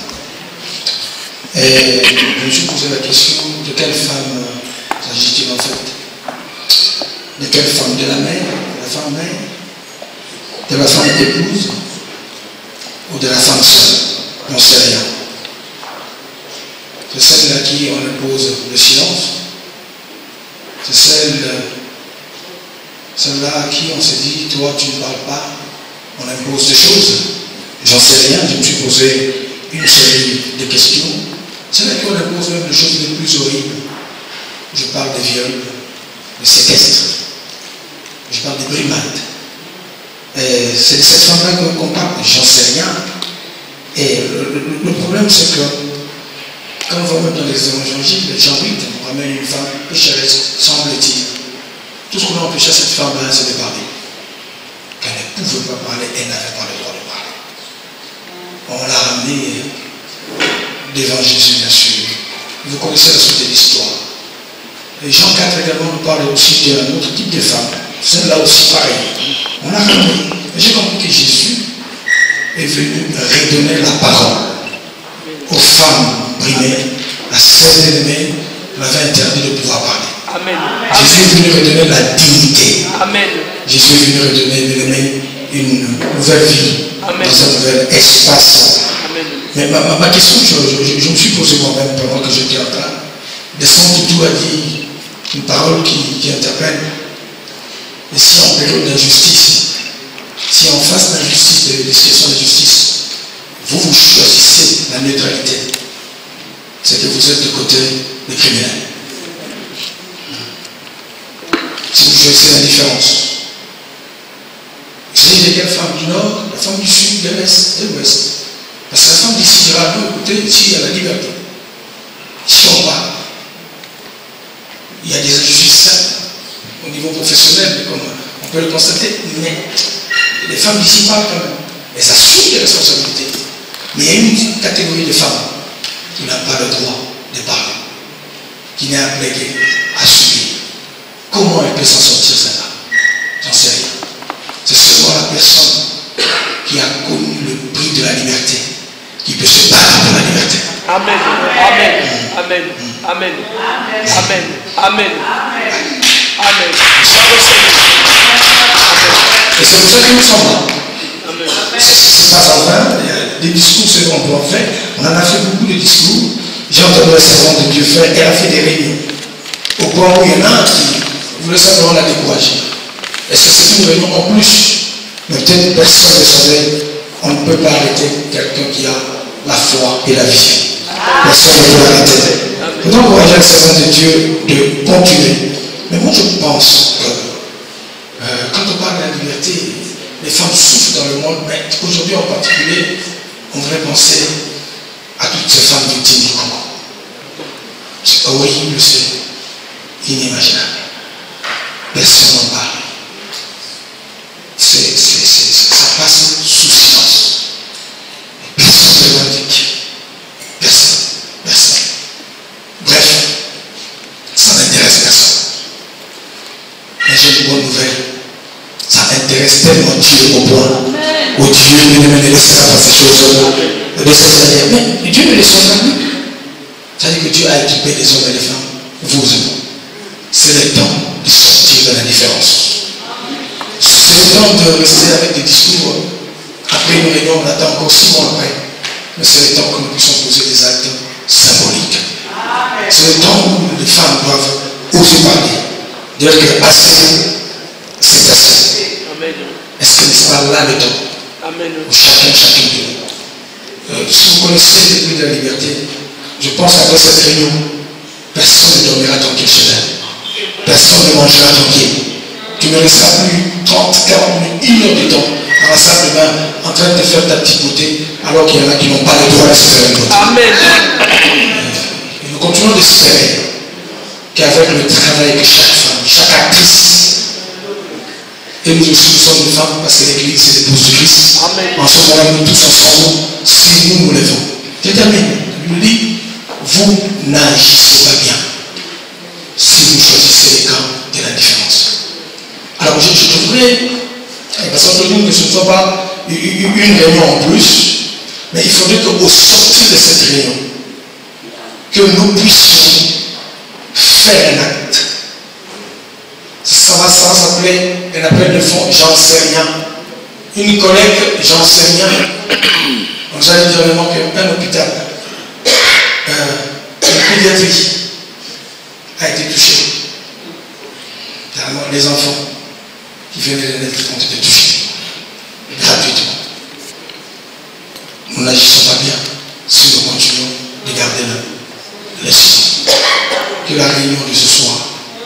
[SPEAKER 5] Et je me suis posé la question, de quelle femme s'agit-il en fait? De quelle femme? De la mère? De la femme mère? De la femme épouse? Ou de la femme seule? On ne sait rien. C'est celle à qui on impose le silence. C'est celle-là à qui on se dit, toi tu ne parles pas, on impose des choses. J'en sais rien, je me suis posé une série de questions. Celle à qui on impose même les choses les plus horribles. Je parle des viols, des séquestres, je parle des brimades. Et c'est de cette femme-là qu'on parle, j'en sais rien. Et le problème c'est que quand on va même dans les évangiles, Jean 8, on ramène une femme pécheresse, semble-t-il. Tout ce qu'on a empêché à cette femme-là, c'est de parler. Qu'elle ne pouvait pas parler, elle n'avait pas le droit de parler. On l'a ramenée devant Jésus, bien sûr. Vous connaissez la suite de l'histoire. Et Jean 4 également nous parle aussi d'un autre type de femme. Celle-là aussi, pareil. On l'a ramenée. J'ai compris que Jésus est venu redonner la parole aux femmes brimées, à celles aimées, on avait interdit de pouvoir parler.
[SPEAKER 3] Amen.
[SPEAKER 5] Jésus est venu redonner la dignité.
[SPEAKER 3] Amen.
[SPEAKER 5] Jésus est venu redonner, bien-aimé, une nouvelle vie dans un nouvel espace.
[SPEAKER 3] Amen.
[SPEAKER 5] Mais ma question, je me suis posé moi-même pendant que j'étais en train. Desmond Tutu a dit une parole qui interpelle. Et si en période d'injustice, si en face d'injustice, des questions de justice, vous choisissez la neutralité, c'est que vous êtes du côté des criminels. Si vous choisissez la différence. Il s'agit de quelle femme du Nord, la femme du Sud, de l'Est, de l'Ouest. Parce que la femme d'ici dira, non, écoutez, ici il y a la liberté. Si on parle, il y a des injustices certes, au niveau professionnel, comme on peut le constater, mais les femmes d'ici parlent quand même. Elles assument des responsabilités. Mais il y a une catégorie de femmes qui n'a pas le droit de parler, qui n'est à plaider, à subir. Comment elle peut s'en sortir, celle-là? J'en sais rien. C'est seulement la personne qui a connu le prix de la liberté qui peut se battre pour la liberté.
[SPEAKER 3] Amen. Amen. Amen. Amen. Amen. Amen. Amen.
[SPEAKER 5] Et c'est pour ça que nous sommes là. C'est pas en vain. Des discours, c'est qu'on peut en faire. On en a fait beaucoup de discours. J'ai entendu la servante de Dieu faire. Elle a fait des réunions. Au point où il y en a qui voulaient simplement la décourager. Est-ce que c'est une réunion en plus? Mais peut-être personne ne savait. On ne peut pas arrêter quelqu'un qui a la foi et la vision. Personne ne peut l'arrêter. Il faut encourager la servante de Dieu de continuer. Mais moi je pense que quand on parle de la liberté, les femmes souffrent dans le monde, mais aujourd'hui en particulier, on devrait penser à toutes ces femmes victimes du Congo. C'est horrible, c'est inimaginable. Personne n'en parle. Ça passe sous silence. Personne ne revendique. Personne. Bref, ça n'intéresse personne. Mais j'ai une bonne nouvelle. Ça intéresse tellement Dieu au point où Dieu ne laisse pas ces choses de ces années. Mais Dieu ne les sauve pas. C'est-à-dire que Dieu a équipé les hommes et les femmes. Vous et moi. C'est le temps de sortir de la différence. C'est le temps de rester avec des discours. Après une réunion, on attend encore 6 mois après. Mais c'est le temps que nous puissions poser des actes symboliques. C'est le temps où les femmes doivent oser parler. Dire que assez, c'est assez. Est-ce que n'est-ce pas là le temps? Où chacun de nous. Si vous connaissez les prix de la liberté, je pense qu'après cette réunion, personne ne dormira tranquille chez elle. Personne ne mangera tranquille. Tu ne resteras plus 30, 40 minutes, 1 heure de temps dans la salle de bain en train de faire ta petite beauté alors qu'il y en a qui n'ont pas le droit de se faire une beauté.
[SPEAKER 3] Amen.
[SPEAKER 5] Et nous continuons d'espérer qu'avec le travail que chaque femme, chaque actrice, et nous aussi nous sommes des femmes parce que l'église c'est l'épouse de Christ. En ce moment-là, nous tous ensemble, si nous nous lèvons. Je termine. Je dis, vous n'agissez pas bien si vous choisissez les camps de la différence. Alors je voudrais, parce qu'on dit que ce ne soit pas une réunion en plus, mais il faudrait qu'au sortir de cette réunion, que nous puissions faire un acte. Ça va s'appeler un appel de fond, j'en sais rien. Une collègue, j'en sais rien. On nous a dit dernièrement qu'un hôpital, une pédiatrie a été touchée. Les enfants qui venaient de naître ont été touchés gratuitement. Nous n'agissons pas bien si nous continuons de garder l'espoir. Que la réunion de ce soir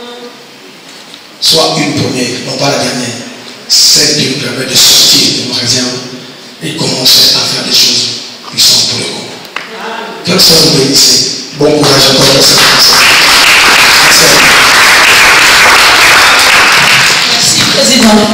[SPEAKER 5] soit une première, non pas la dernière, celle qui nous permet de sortir de nos réserves et commencer à faire des choses puissantes pour le Congo. Que le Seigneur vous bénisse. Bon courage encore dans cette France.
[SPEAKER 1] Merci, Président.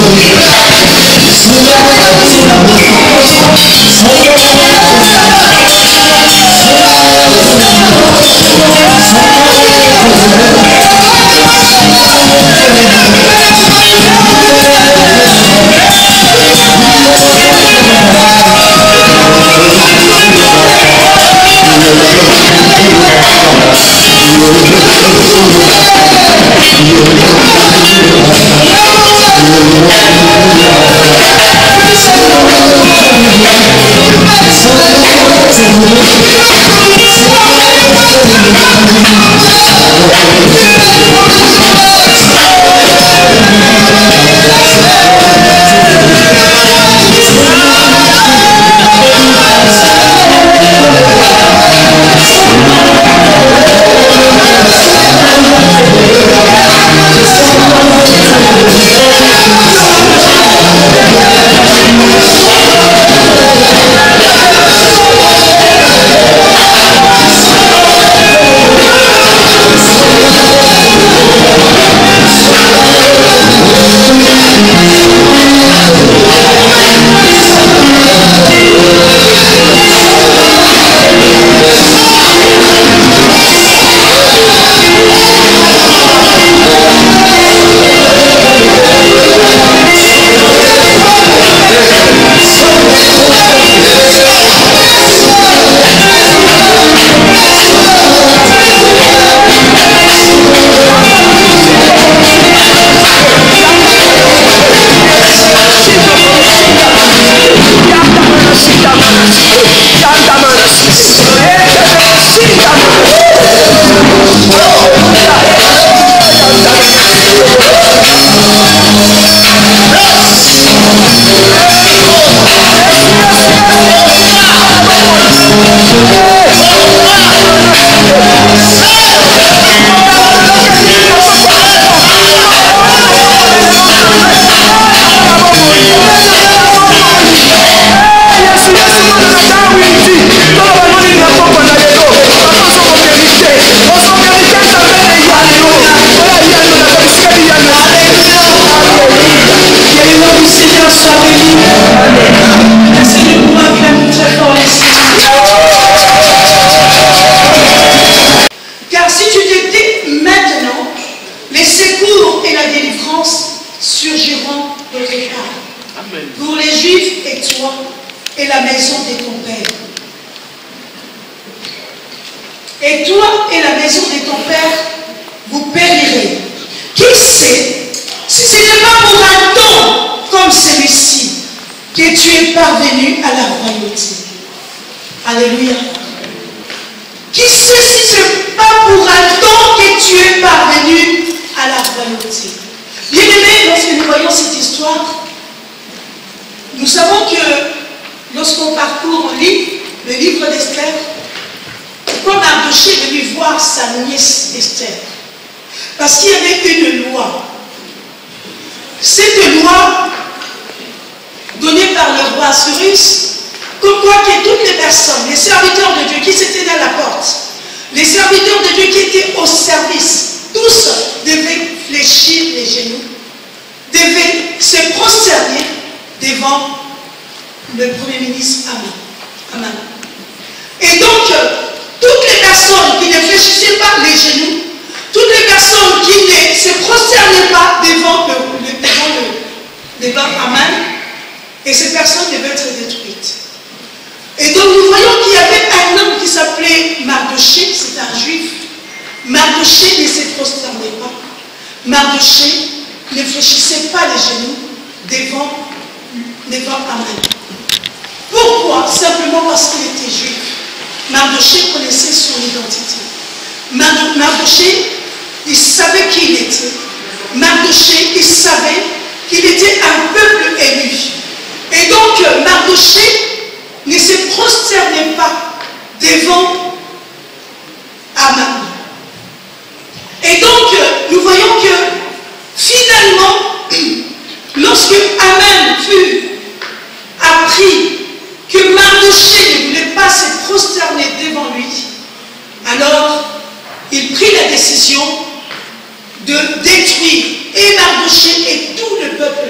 [SPEAKER 1] de détruire et Mardochée et tout le peuple de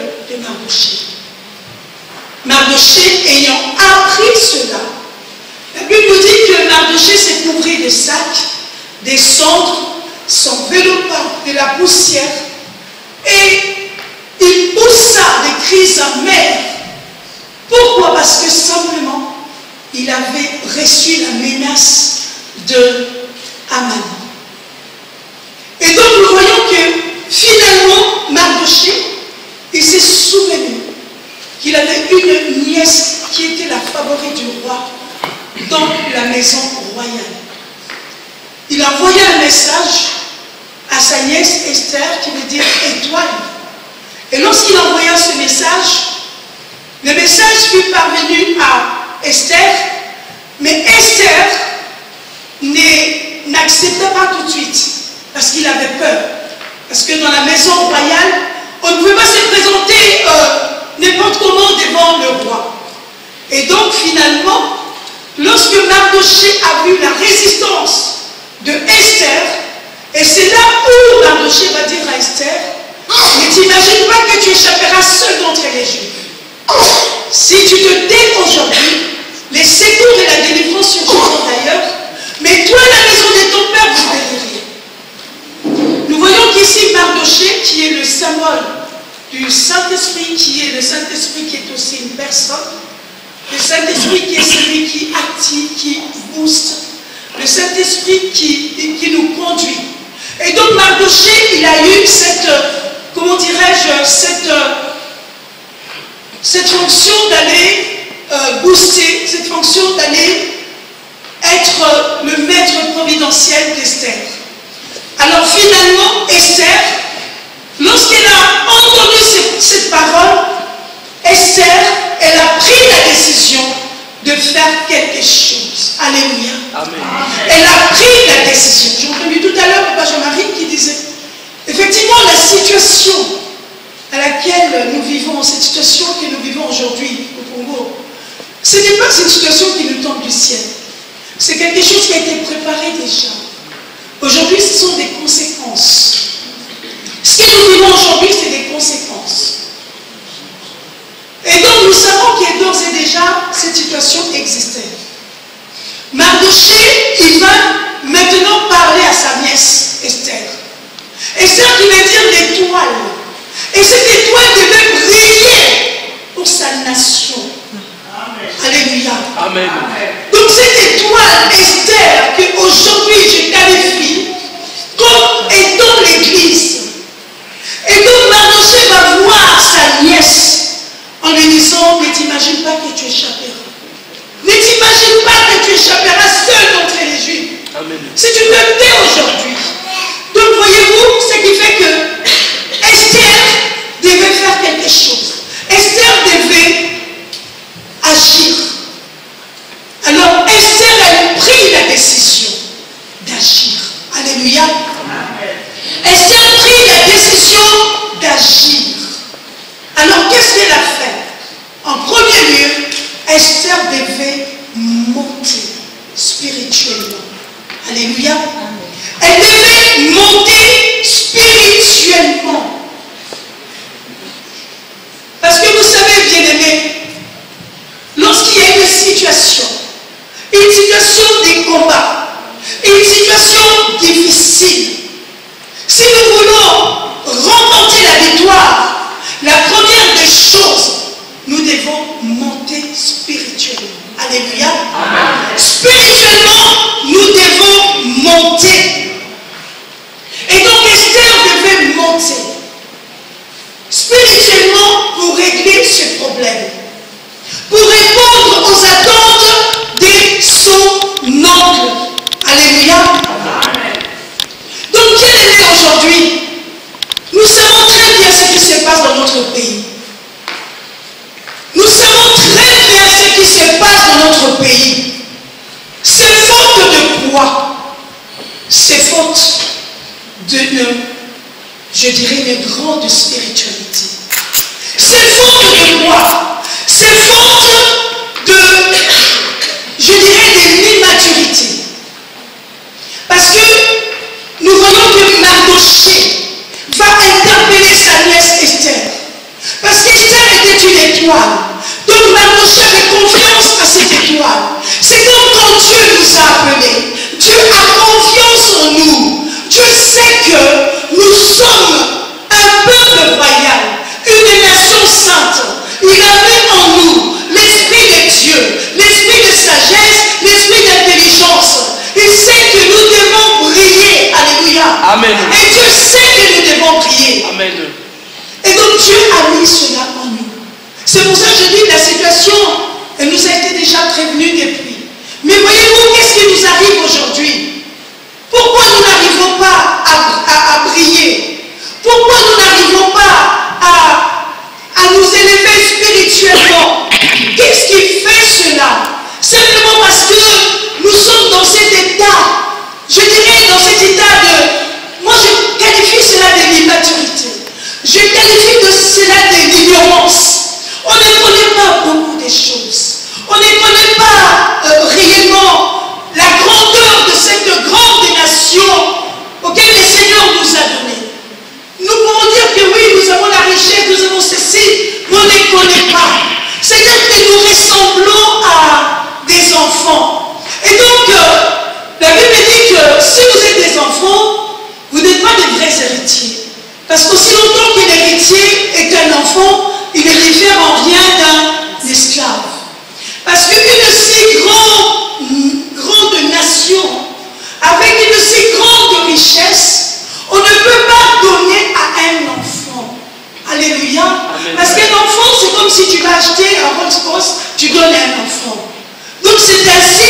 [SPEAKER 1] Mardochée. Mardochée ayant appris cela, la Bible nous dit que Mardochée s'est couvert des sacs, des cendres, s'enveloppa de la poussière et il poussa des cris amers. Pourquoi? Parce que simplement, il avait reçu la menace de Haman. Et donc nous voyons que finalement, Mardochée, il s'est souvenu qu'il avait une nièce qui était la favorite du roi dans la maison royale. Il a envoyé un message à sa nièce Esther qui veut dire étoile. Et lorsqu'il envoya ce message, le message fut parvenu à Esther, mais Esther n'accepta pas tout de suite parce qu'il avait peur. Parce que dans la maison royale, on ne pouvait pas se présenter n'importe comment devant le roi. Et donc finalement, lorsque Mardochée a vu la résistance de Esther, et c'est là où Mardochée va dire à Esther, ne t'imagine pas que tu échapperas seul d'entre les Juifs. Si tu te tais aujourd'hui, les secours et la délivrance surgiront d'ailleurs, mais toi et la maison de ton père, vous périrez. Nous voyons qu'ici Mardochée, qui est le symbole du Saint-Esprit, qui est le Saint-Esprit qui est aussi une personne, le Saint-Esprit qui est celui qui active, qui booste, le Saint-Esprit qui nous conduit. Et donc Mardochée, il a eu cette, comment dirais-je, cette fonction d'aller booster, cette fonction d'aller être le maître providentiel d'Esther. Alors finalement, Esther, lorsqu'elle a entendu cette parole, Esther, elle a pris la décision de faire quelque chose. Alléluia. Amen. Elle a pris la décision. J'ai entendu tout à l'heure Papa Jean-Marie qui disait, effectivement, la situation à laquelle nous vivons, cette situation que nous vivons aujourd'hui au Congo, ce n'est pas une situation qui nous tombe du ciel. C'est quelque chose qui a été préparé déjà. Aujourd'hui, ce sont des conséquences. Ce que nous vivons aujourd'hui, c'est des conséquences. Et donc, nous savons que d'ores et déjà, cette situation existait. Mardochée, il va maintenant parler à sa nièce, Esther. Esther qui veut dire l'étoile. Et cette étoile devait briller pour sa nation. Amen. Alléluia. Amen. Donc cette étoile, Esther, qu'aujourd'hui je qualifie comme étant l'Église. Et donc Mardochée va voir sa nièce en lui disant, ne t'imagine pas que tu échapperas. Ne t'imagine pas que tu échapperas seul d'entre les Juifs. Amen. Si tu te tais aujourd'hui. Donc voyez-vous, ce qui fait que Esther devait faire quelque chose. Esther devait agir. Alors Esther a pris la décision d'agir. Alléluia. Amen. Esther a pris la décision d'agir. Alors qu'est-ce qu'elle a fait? En premier lieu, Esther devait monter spirituellement. Alléluia. Amen. Elle devait monter spirituellement. Parce que vous savez, bien-aimés, lorsqu'il y a une situation de combat, une situation difficile, si nous voulons remporter la victoire, la première des choses, nous devons monter spirituellement. Alléluia. Amen. Spirituellement, nous devons monter. Et donc Esther devait monter spirituellement pour régler ce problème, pour répondre aux attentes de son oncle. Alléluia. Amen. Donc bien aimé aujourd'hui, nous savons très bien ce qui se passe dans notre pays. Nous savons très bien ce qui se passe dans notre pays. C'est faute de quoi? C'est faute d'une, je dirais, une grande spiritualité. C'est faute de quoi? C'est faute de, je dirais, de l'immaturité. Parce que nous voyons que Mardochée va interpeller sa nièce Esther. Parce qu'Esther étoile. Donc m'accrocher avec confiance à cette étoile. C'est comme quand Dieu nous a appelés. Dieu a confiance en nous. Dieu sait que nous sommes un peuple royal, une nation sainte. Il a mis en nous l'esprit de Dieu, l'esprit de sagesse, l'esprit d'intelligence. Il sait que nous devons briller. Alléluia.
[SPEAKER 3] Amen.
[SPEAKER 1] Et Dieu sait que nous devons prier.
[SPEAKER 3] Amen.
[SPEAKER 1] Et donc Dieu a mis cela en nous. C'est pour ça que je dis que la situation, elle nous a été déjà prévenue depuis. Mais voyez-vous, qu'est-ce qui nous arrive aujourd'hui? Pourquoi nous n'arrivons pas à briller? Pourquoi nous n'arrivons pas à nous élever spirituellement? Qu'est-ce qui fait cela? Simplement parce que nous sommes dans cet état, je dirais dans cet état de, moi je qualifie cela de l'immaturité. Je qualifie de cela de l'ignorance. On ne connaît pas beaucoup de choses. On ne connaît pas réellement la grandeur de cette grande nation auquel le Seigneur nous a donné. Nous pouvons dire que oui, nous avons la richesse, nous avons ceci, mais on ne connaît pas. C'est-à-dire que nous ressemblons à des enfants. Et donc, la Bible dit que si vous êtes des enfants, vous n'êtes pas des vrais héritiers. Parce qu'aussi longtemps que l'héritier est un enfant, il ne diffère en rien d'un esclave. Parce qu'une si grande nation, avec une si grande richesse, on ne peut pas donner à un enfant. Alléluia. Amen. Parce qu'un enfant, c'est comme si tu vas acheter un Rolls-Royce, tu donnes à un enfant. Donc c'est ainsi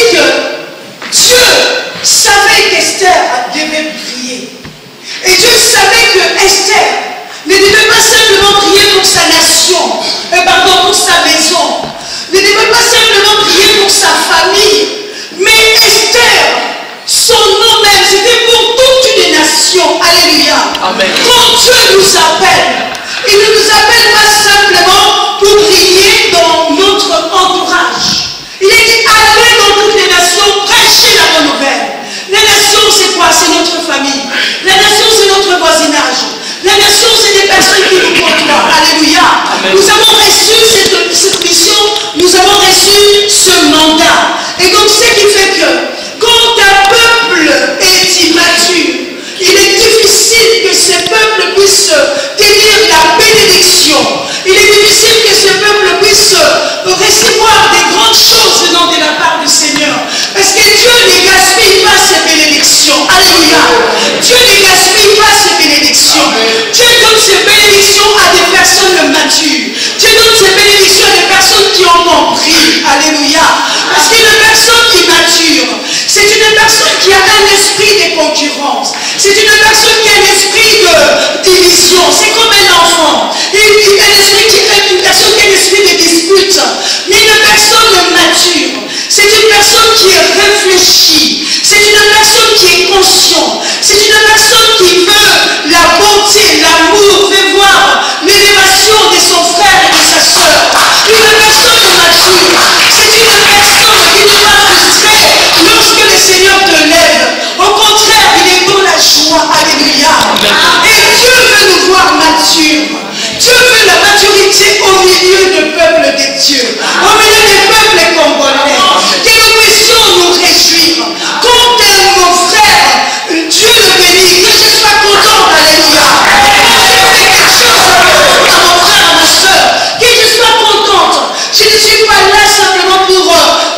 [SPEAKER 1] que Dieu savait qu'Esther devait prier. Et Dieu savait que Esther ne devait pas simplement prier pour sa nation, pour sa maison, ne devait pas simplement prier pour sa famille, mais Esther, son nom même, c'était pour toute une nation. Alléluia. Amen. Quand Dieu nous appelle, il ne nous appelle pas simplement pour prier dans notre entourage. Il est dit, allez dans toutes les nations, prêchez la bonne nouvelle. La nation, c'est quoi? C'est notre famille. La nation, c'est notre voisinage. La nation, c'est des personnes qui nous côtoient. Alléluia. Amen. Nous avons reçu cette mission, nous avons reçu ce mandat. Et donc, ce qui fait que quand un peuple est immature, il est difficile que ce peuple puisse tenir la bénédiction. Il est difficile que ce peuple puisse recevoir des grandes choses venant de la part du Seigneur. Parce que Dieu ne gaspille pas ses bénédictions. Alléluia. Dieu ne gaspille pas ses bénédictions. Dieu donne ses bénédictions à des personnes matures. Dieu donne ses bénédictions à des personnes qui ont compris. Alléluia. Parce qu'une personne immature, c'est une personne qui a un esprit de concurrence. C'est une personne qui a un esprit de division. C'est comme un enfant. Une personne qui a un esprit de dispute. Mais une personne mature, c'est une personne qui est réfléchie. C'est une personne qui est consciente. C'est une personne qui veut la bonté, l'amour, veut voir l'élévation de son frère et de sa soeur. Une personne mature, c'est une personne qui n'est pas frustrée lorsque le Seigneur te lève. Au contraire, il est dans la joie. Alléluia. Et Dieu veut nous voir matures. Dieu veut la maturité au milieu du peuple de Dieu, au milieu des peuples congolais. Que nous puissions nous réjouir. Quand mon frère, Dieu le bénit, que je sois content. Alléluia. Quand je fais quelque chose à mon frère, à ma soeur, que je sois contente. Je ne suis pas là simplement pour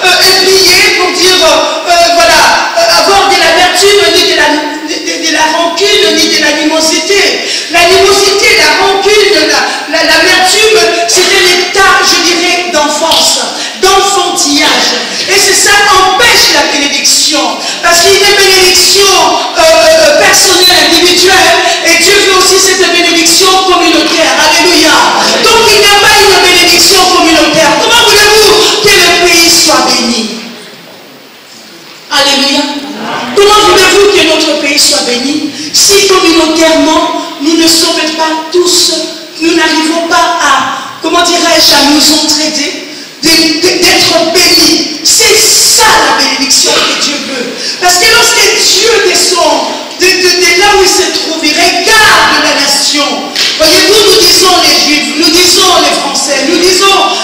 [SPEAKER 1] prier, pour dire, avoir de l'amertume, ni de la rancune, ni de l'animosité. L'animosité, la rancune, l'amertume, c'est un état, je dirais, d'enfance, d'enfantillage. Et c'est ça empêche la bénédiction. Parce qu'il y a une bénédiction personnelle, individuelle, et Dieu veut aussi cette bénédiction communautaire. Alléluia. Donc il n'y a pas une bénédiction communautaire. Comment voulez-vous que le pays soit béni? Alléluia. Comment voulez-vous que notre pays soit béni si communautairement nous ne sommes pas tous, nous n'arrivons pas à, comment dirais-je, à nous entraider, d'être bénis? C'est ça la bénédiction que Dieu veut. Parce que lorsque Dieu descend de là où il se trouve, il regarde la nation. Voyez-vous, nous disons les Juifs, nous disons les Français, nous disons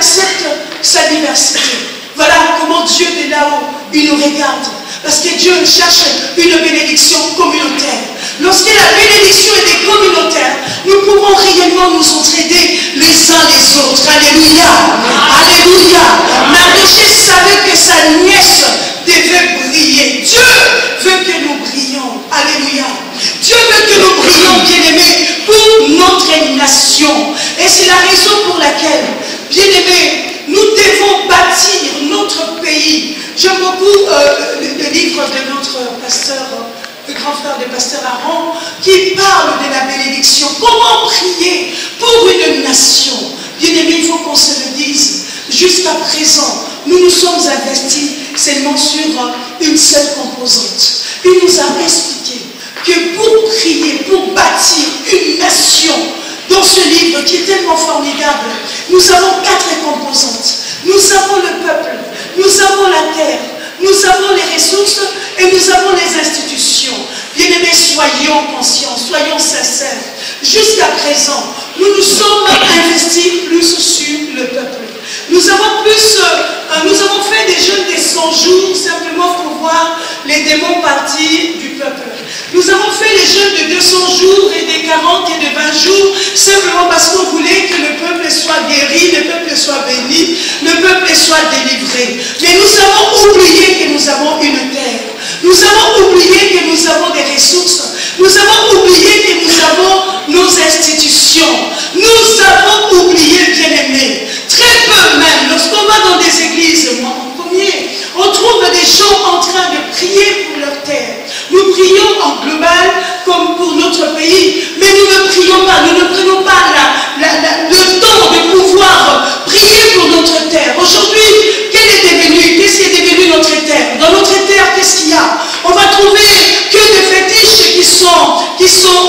[SPEAKER 1] accepte sa diversité. Voilà comment Dieu de là-haut, il nous regarde. Parce que Dieu cherche une bénédiction communautaire. Lorsque la bénédiction est communautaire, nous pouvons réellement nous entraider les uns les autres. Alléluia. Alléluia. Mardochée savait que sa nièce devait briller. Dieu veut que nous brillions. Alléluia. Dieu veut que nous brillions, bien-aimés, pour notre nation. Et c'est la raison pour laquelle, bien-aimés, nous devons bâtir notre pays. J'aime beaucoup le livre de notre pasteur, le grand frère du pasteur Aaron, qui parle de la bénédiction. Comment prier pour une nation? Bien-aimés, il faut qu'on se le dise. Jusqu'à présent, nous nous sommes investis seulement sur une seule composante. Il nous a expliqué que pour prier, pour bâtir une nation, dans ce livre qui est tellement formidable, nous avons 4 composantes. Nous avons le peuple, nous avons la terre, nous avons les ressources et nous avons les institutions. Bien-aimés, soyons conscients, soyons sincères. Jusqu'à présent, nous nous sommes investis plus sur le peuple. Nous avons fait des jeûnes de 100 jours simplement pour voir les démons partir du peuple. Nous avons fait les jeûnes de 200 jours et des 40 et de 20 jours simplement parce qu'on voulait que le peuple soit guéri, le peuple soit béni, le peuple soit délivré. Mais nous avons oublié que nous avons une terre. Nous avons oublié que nous avons des ressources. Nous avons oublié que nous avons nos institutions. Nous avons oublié, bien-aimés. Très peu même, lorsqu'on va dans des églises, moi en premier, on trouve des gens en train de prier pour leur terre. Nous prions en global comme pour notre pays, mais nous ne prions pas, nous ne prenons pas le temps de pouvoir prier pour notre terre. Aujourd'hui, qu'est-ce qui est devenu notre terre? Dans notre terre, qu'est-ce qu'il y a? On va trouver que des fétiches qui sont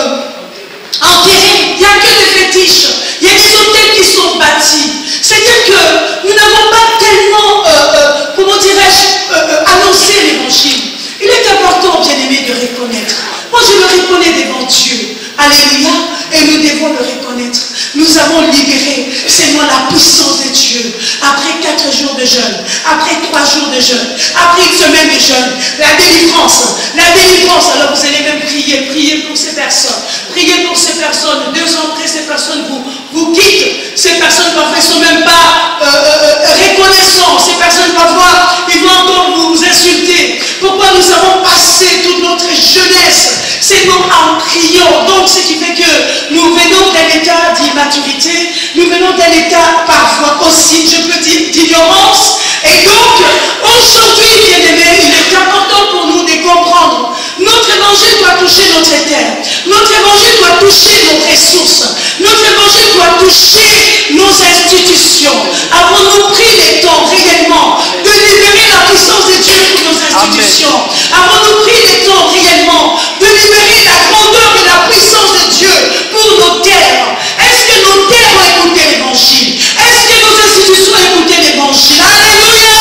[SPEAKER 1] enterrés. Il n'y a que des fétiches. Il y a des hôtels qui sont bâtis. C'est-à-dire que nous n'avons pas tellement, comment dirais-je, annoncé l'évangile. Il est important, bien-aimé, de reconnaître. Moi, je le reconnais devant Dieu. Alléluia. Et nous devons le reconnaître. Nous avons libéré seulement la puissance de Dieu. Après 4 jours de jeûne, après 3 jours de jeûne, après une semaine de jeûne, la délivrance. La délivrance. Alors vous allez même prier pour ces personnes. Priez pour ces personnes. 2 ans après, ces personnes vous quittent. Ces personnes parfois ne sont même pas reconnaissants. Ces personnes parfois, ils vont encore vous insulter. Pourquoi nous avons passé toute notre jeunesse? C'est nous en priant. Donc ce qui fait que nous venons d'un état d'immaturité, nous venons d'un état parfois aussi, je peux dire, d'ignorance. Et donc, aujourd'hui, bien-aimés, il est important pour nous de comprendre. Notre évangile doit toucher notre terre. Notre évangile doit toucher nos ressources. Notre évangile doit toucher nos institutions. Avons-nous pris le temps réellement de libérer la puissance de Dieu pour nos institutions? Avons-nous pris le temps réellement de libérer la grandeur et la puissance de Dieu pour nos terres? Est-ce que nos terres ont écouté l'évangile? Est-ce que nos institutions ont écouté l'évangile? Alléluia!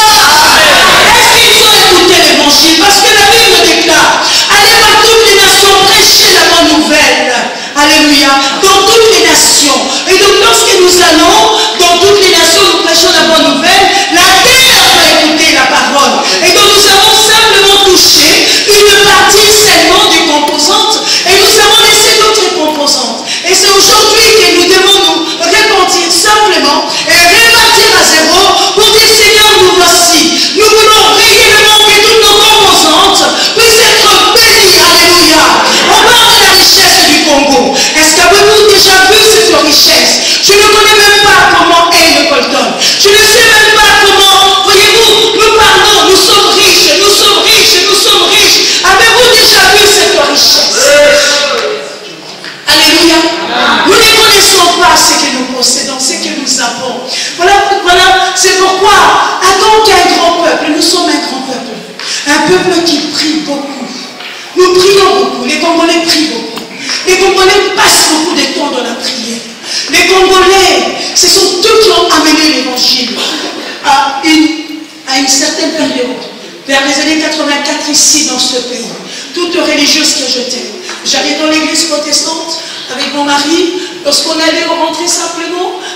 [SPEAKER 1] Est-ce qu'ils ont écouté l'évangile? Parce que la Bible déclare, allez dans toutes les nations, prêchez la bonne nouvelle. Alléluia. Dans toutes les nations. Et donc lorsque nous allons dans toutes les nations, nous prêchons la bonne nouvelle, la terre va écouter la parole. Et donc nous avons simplement touché une partie seulement des composantes et nous avons laissé d'autres composantes. Et c'est aujourd'hui que nous devons nous repentir simplement et repartir à zéro pour dire Seigneur, nous voici. Nous voulons réellement que toutes nos composantes puissent être bénies. Alléluia. On parle de la richesse du Congo. Est-ce qu'avez-vous déjà vu cette richesse? Je ne connais même pas comment est le coltan. Je ne sais même pas comment, voyez-vous, nous parlons, nous sommes riches, nous sommes riches, nous sommes riches. Avez-vous déjà vu cette richesse? Alléluia. Nous ne connaissons pas ce que nous possédons, ce que nous avons. Voilà, c'est pourquoi, en tant qu'un grand peuple, nous sommes un grand peuple. Un peuple qui prie beaucoup. Nous prions beaucoup. Les Congolais prient beaucoup. Les Congolais passent beaucoup de temps dans la prière. Les Congolais, ce sont eux qui ont amené l'évangile à une certaine période, vers les années 84 ici dans ce pays. Toute religieuse que j'étais. J'allais dans l'église protestante avec mon mari. Lorsqu'on allait rentrer simplement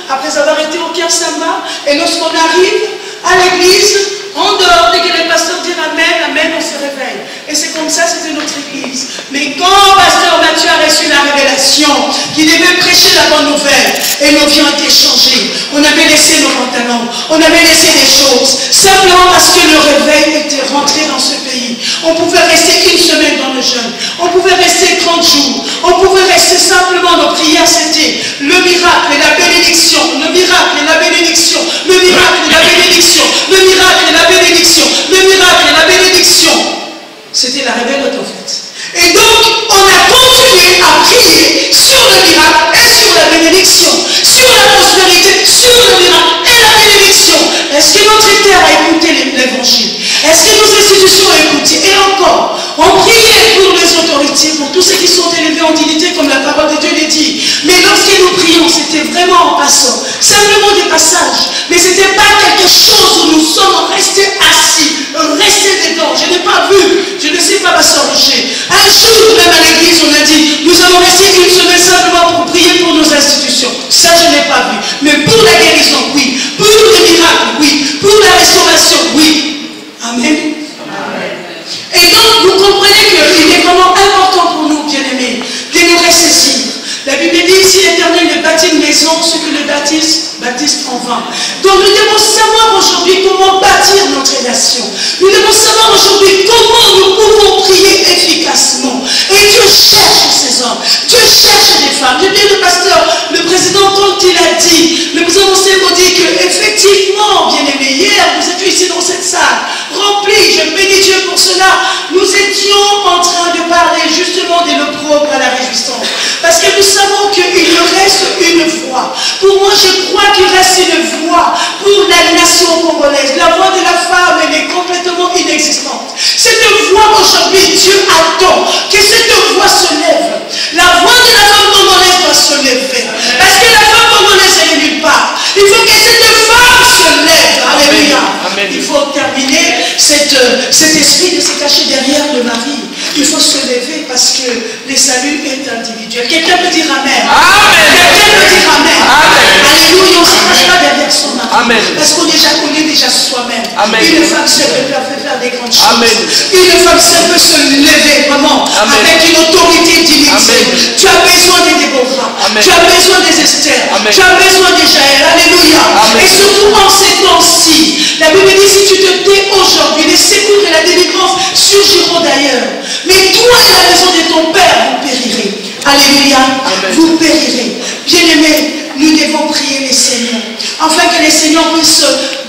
[SPEAKER 1] après avoir été au Kersamba, et lorsqu'on arrive à l'église, on dort, dès que les pasteurs disent Amen, Amen, on se réveille. Et c'est comme ça, c'était notre église. Mais quand pasteur Mathieu a reçu la révélation qu'il devait prêcher la bonne nouvelle, et nos vies ont été changées, on avait laissé nos pantalons, on avait laissé des choses, simplement parce que le réveil était rentré dans ce pays. On pouvait rester une semaine dans le jeûne, on pouvait rester 30 jours, on pouvait rester simplement, nos prières c'était le miracle et la bénédiction, le miracle et la bénédiction, le miracle et la bénédiction, le miracle et la bénédiction, le miracle et la bénédiction. C'était la révélation en fait. Et donc, on a continué à prier sur le miracle et sur la bénédiction, sur la prospérité, sur le miracle et la bénédiction. Est-ce que notre terre a écouté l'évangile? Est-ce que nos institutions ont écouté? Et encore, on priait pour les autorités, pour tous ceux qui sont élevés en dignité, comme la parole de Dieu le dit. Mais lorsque nous prions, c'était vraiment en passant, simplement des passages. Mais ce n'était pas quelque chose où nous sommes restés assis, restés dedans. Je n'ai pas vu, je ne sais pas, ma soeur Rocher. Un jour, même à l'église, on a dit, nous allons rester une semaine simplement pour prier pour nos institutions. Ça, je n'ai pas vu. Mais pour la guérison, oui. Pour le miracle, oui. Pour la restauration, oui. Amen. Amen. Et donc, vous comprenez qu'il est vraiment important pour nous, bien-aimés, de nous ressaisir. La Bible dit, si l'Éternel ne bâtit une maison, ceux qui le bâtissent en vain. Donc nous devons savoir aujourd'hui comment bâtir notre nation. Nous devons savoir aujourd'hui comment nous pouvons prier efficacement. Et Dieu cherche ces hommes. Dieu cherche des femmes. J'ai bien le pasteur, le président, quand il a dit, le président Monsengo dit qu'effectivement, bien-aimé, hier, vous étiez ici dans cette salle, remplie, je bénis Dieu pour cela, nous étions en train de parler justement de l'opprobre à la réjouissance. Parce que nous savons qu'il reste une voix. Pour moi, je crois qu'il reste une voix pour la nation congolaise. La voix de la femme, elle est complètement inexistante. Cette voix aujourd'hui, Dieu attend que cette voix se lève. La voix de la femme congolaise doit se lever. Parce que la femme congolaise, elle est nulle part. Il faut que cette femme se lève. Alléluia. Amen. Il faut terminer cet esprit de se cacher derrière le mari. Il faut se lever parce que le salut est individuel. Quelqu'un peut dire Amen. Amen. Quelqu'un peut dire Amen. Amen. Alléluia. On ne se cache pas derrière son mari. Amen. Parce qu'on est déjà soi-même. Une femme seule peut faire des grandes choses. Amen. Une femme seule peut se lever vraiment. Amen. Avec une autorité divinité. Tu as besoin des Déborah. Tu as besoin des Esther. Amen. Tu as besoin des Jaël. Alléluia. Amen. Et surtout en ces temps-ci, la Bible dit si tu te tais aujourd'hui, les secours et la délivrance surgiront d'ailleurs. Mais toi et la maison de ton père, vous périrez. Alléluia. Amen. Vous périrez. Bien-aimés, nous devons prier les Seigneurs, afin que les Seigneurs puissent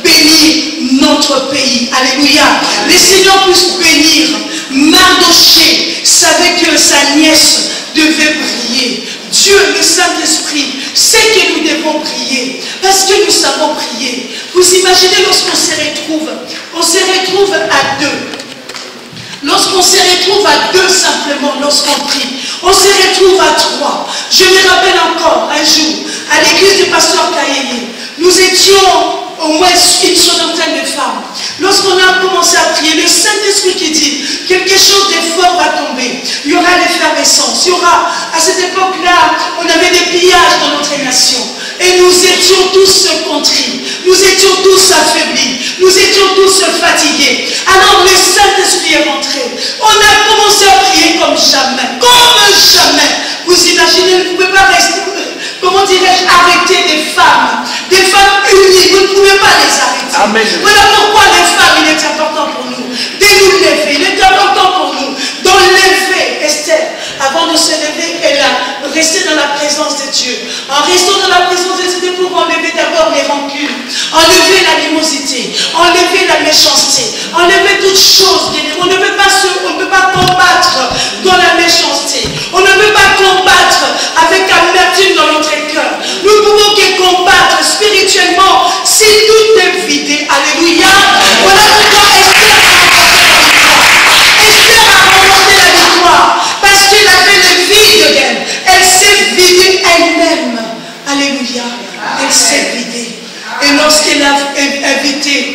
[SPEAKER 1] bénir notre pays. Alléluia. Les Seigneurs puissent bénir. Mardoché savait que sa nièce devait prier. Dieu, le Saint-Esprit, sait que nous devons prier. Parce que nous savons prier. Vous imaginez lorsqu'on se retrouve à deux. Lorsqu'on se retrouve à deux simplement, lorsqu'on prie, on se retrouve à trois. Je me rappelle encore un jour, à l'église du pasteur Kayeye, nous étions au moins une soixantaine de femmes. Lorsqu'on a commencé à prier, le Saint-Esprit qui dit quelque chose de fort va tomber. Il y aura l'effervescence. Il y aura, à cette époque-là, on avait des pillages dans notre nation. Et nous étions tous contris. Nous étions tous affaiblis. Nous étions tous fatigués. Alors le Saint-Esprit est rentré. On a commencé à prier comme jamais. Comme jamais. Vous imaginez, vous ne pouvez pas rester, comment dirais-je, arrêter des femmes unies. Vous ne pouvez pas les arrêter. Amen. Voilà pourquoi les femmes, il est important pour nous de nous lever. Il est important pour nous d'enlever Esther. Avant de se lever, elle a resté dans la présence de Dieu. En restant dans la présence de Dieu, pour enlever d'abord les rancunes, enlever l'animosité, enlever la méchanceté, enlever toutes choses. On ne peut pas combattre dans la méchanceté. On ne peut pas combattre avec amertume dans notre cœur. Nous pouvons que combattre spirituellement si tout est vidé. Alléluia. Voilà pourquoi Esther a remporté la victoire. Parce qu'elle avait le vide d'elle. Elle s'est vidée elle-même. Alléluia. Elle s'est vidée. Et lorsqu'elle a invité,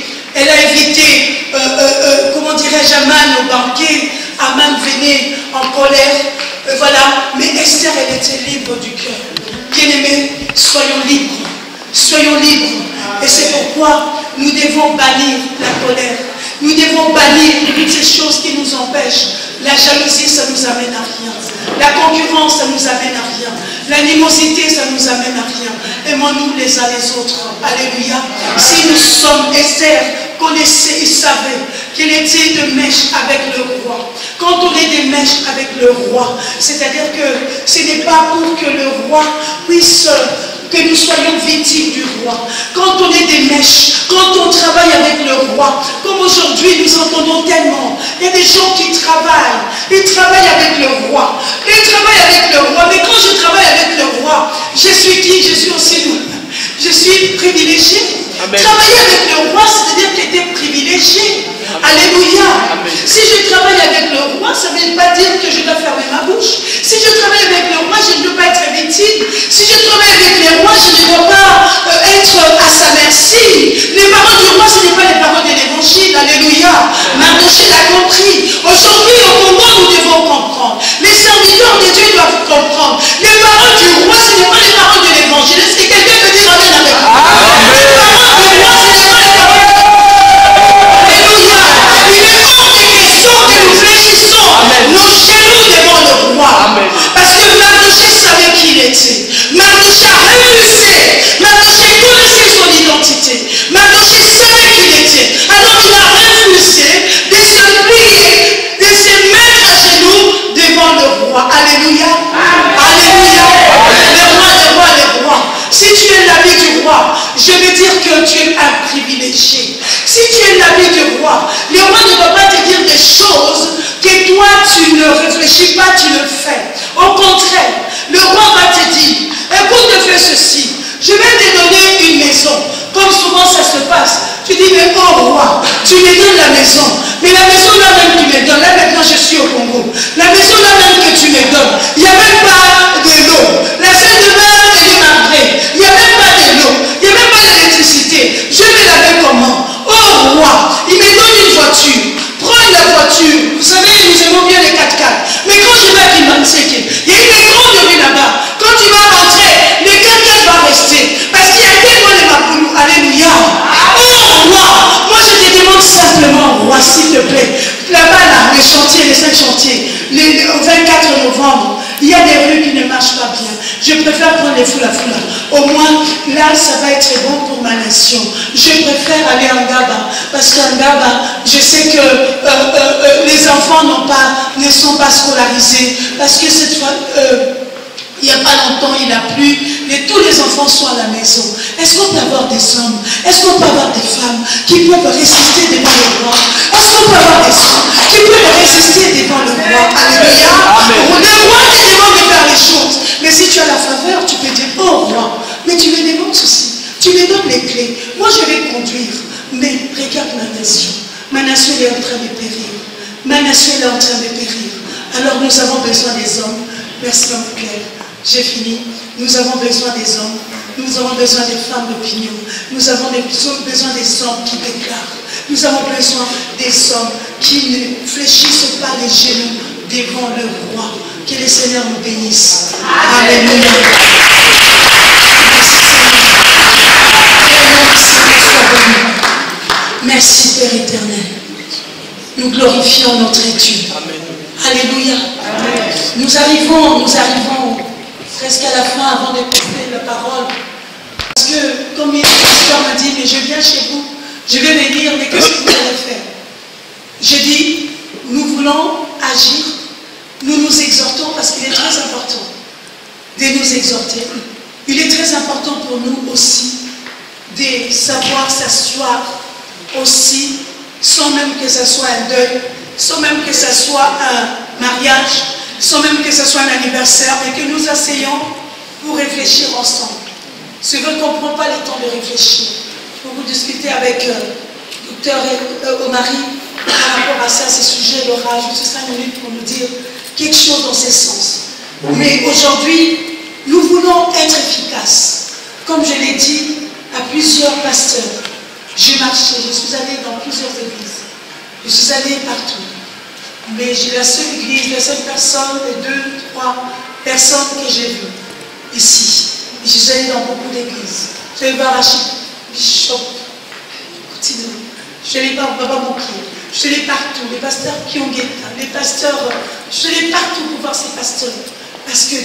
[SPEAKER 1] comment dirais-je, Aman au banquet, Aman venait en colère. Voilà. Mais Esther, elle était libre du cœur. Bien-aimés, soyons libres. Soyons libres. Et c'est pourquoi nous devons bannir la colère. Nous devons bannir toutes ces choses qui nous empêchent. La jalousie, ça nous amène à rien. La concurrence, ça nous amène à rien. L'animosité, ça nous amène à rien. Aimons-nous les uns les autres. Alléluia. Si nous sommes Esther, connaissez et savez qu'elle était de mèche avec le roi. Quand on est des mèches avec le roi, c'est-à-dire que ce n'est pas pour que le roi puisse... que nous soyons victimes du roi. Quand on est des mèches, quand on travaille avec le roi, comme aujourd'hui nous entendons tellement, il y a des gens qui travaillent, ils travaillent avec le roi, ils travaillent avec le roi, mais quand je travaille avec le roi, je suis qui? Je suis aussi je suis privilégié. Amen. Travailler avec le roi, c'est-à-dire que tu es privilégié. Amen. Alléluia. Amen. Si je travaille avec le roi, ça ne veut pas dire que je dois fermer ma bouche. Si je travaille avec le roi, je ne dois pas être victime. Si je travaille avec le roi, je ne dois pas être à sa merci. Les paroles du roi, ce n'est pas les paroles de l'évangile. Alléluia. Mardochée l'a compris. Aujourd'hui, au Congo, nous devons comprendre. Les serviteurs de Dieu doivent comprendre. Les paroles du roi, ce n'est pas les paroles de l'évangile. Est-ce que quelqu'un peut dire amen avec moi? Les paroles du roi, ce n'est pas les paroles. Alléluia. Il est hors de question que nous fléchissons nos genoux devant le roi. Amen. Parce que Mardochée savait qui il était. Mardochée a refusé. Mardochée connaissait son identité. Mardochée savait qui il était. Alors il a refusé de se plier, de se mettre à genoux devant le roi. Alléluia. Alléluia. Le roi. Si tu es l'ami du roi, je veux dire que tu es un privilégié. Si tu es l'ami du roi, le roi ne doit pas te dire des choses que toi tu ne réfléchis pas, tu le fais. Au contraire, le roi va te dire, écoute, fais ceci, je vais te donner une maison. Comme souvent ça se passe, tu dis, mais oh roi, tu me donnes la maison. Mais la maison là même que tu me donnes, là maintenant je suis au Congo. La maison là même que tu me donnes, il n'y a même pas de l'eau. La salle de bain, elle est marbrée. Il n'y a même pas de l'eau. Il n'y a même pas d'électricité. Je vais laver comment? Oh roi, il me donne une voiture. Prends la voiture. Vous savez, nous aimons bien les 4x4. Mais quand je vais à Kimanseke, il y a une grande rue là-bas. Quand tu vas rentrer, le 4x4 va rester. Parce qu'il y a tellement de Mapoulou. Alléluia. Oh roi, moi je te demande simplement, roi, s'il te plaît. Là-bas, là, les chantiers, les 5 chantiers, au 24 novembre, il y a des rues qui ne marchent pas bien. Je préfère prendre les foula. Au moins, là, ça va être bon pour ma nation. Je préfère aller en Gaba. Parce qu'en Gaba, je sais que les enfants ne sont pas scolarisés. Parce que cette fois, il n'y a pas longtemps, il a plu, et tous les enfants sont à la maison. Est-ce qu'on peut avoir des hommes? Est-ce qu'on peut avoir des femmes qui peuvent résister devant le roi? Est-ce qu'on peut avoir des hommes qui peuvent résister devant le roi? Alléluia. Le roi te demande de faire les choses. Mais si tu as la faveur, tu peux dire, oh roi, mais tu me demandes ceci. Tu me donnes les clés. Moi, je vais conduire. Mais regarde ma nation. Ma nation est en train de périr. Ma nation est en train de périr. Alors nous avons besoin des hommes. Merci mon cœur. J'ai fini. Nous avons besoin des hommes. Nous avons besoin des femmes d'opinion. Nous avons besoin des hommes qui déclarent. Nous avons besoin des hommes qui ne fléchissent pas les genoux devant le roi. Que le Seigneur nous bénisse. Alléluia. Merci Père éternel. Nous glorifions notre étude. Alléluia. Amen. Nous arrivons presque à la fin avant d'écouter la parole. Parce que, comme le pasteur m'a dit, mais je viens chez vous, je vais venir, mais qu'est-ce que vous allez faire? Je dis, nous voulons agir, nous nous exhortons parce qu'il est très important de nous exhorter. Il est très important pour nous aussi de savoir s'asseoir aussi, sans même que ce soit un deuil, sans même que ce soit un mariage, sans même que ce soit un anniversaire, mais que nous asseyons pour réfléchir ensemble. C'est vrai qu'on ne prend pas le temps de réfléchir. Pour vous discuter avec Docteur Omari par rapport à ça, ces sujets, il aura juste 5 minutes pour nous dire quelque chose dans ce sens. Mais aujourd'hui, nous voulons être efficaces. Comme je l'ai dit à plusieurs pasteurs, j'ai marché, je suis allée dans plusieurs églises. Je suis allée partout. Mais j'ai la seule église, la seule personne, les 2, 3 personnes que j'ai vues ici. Et je suis allée dans beaucoup d'églises. Je vais voir Bishop. Je vais voir Baba Moki. Je l'ai partout, les pasteurs Kyongeta, les pasteurs, je l'ai partout pour voir ces pasteurs. Parce que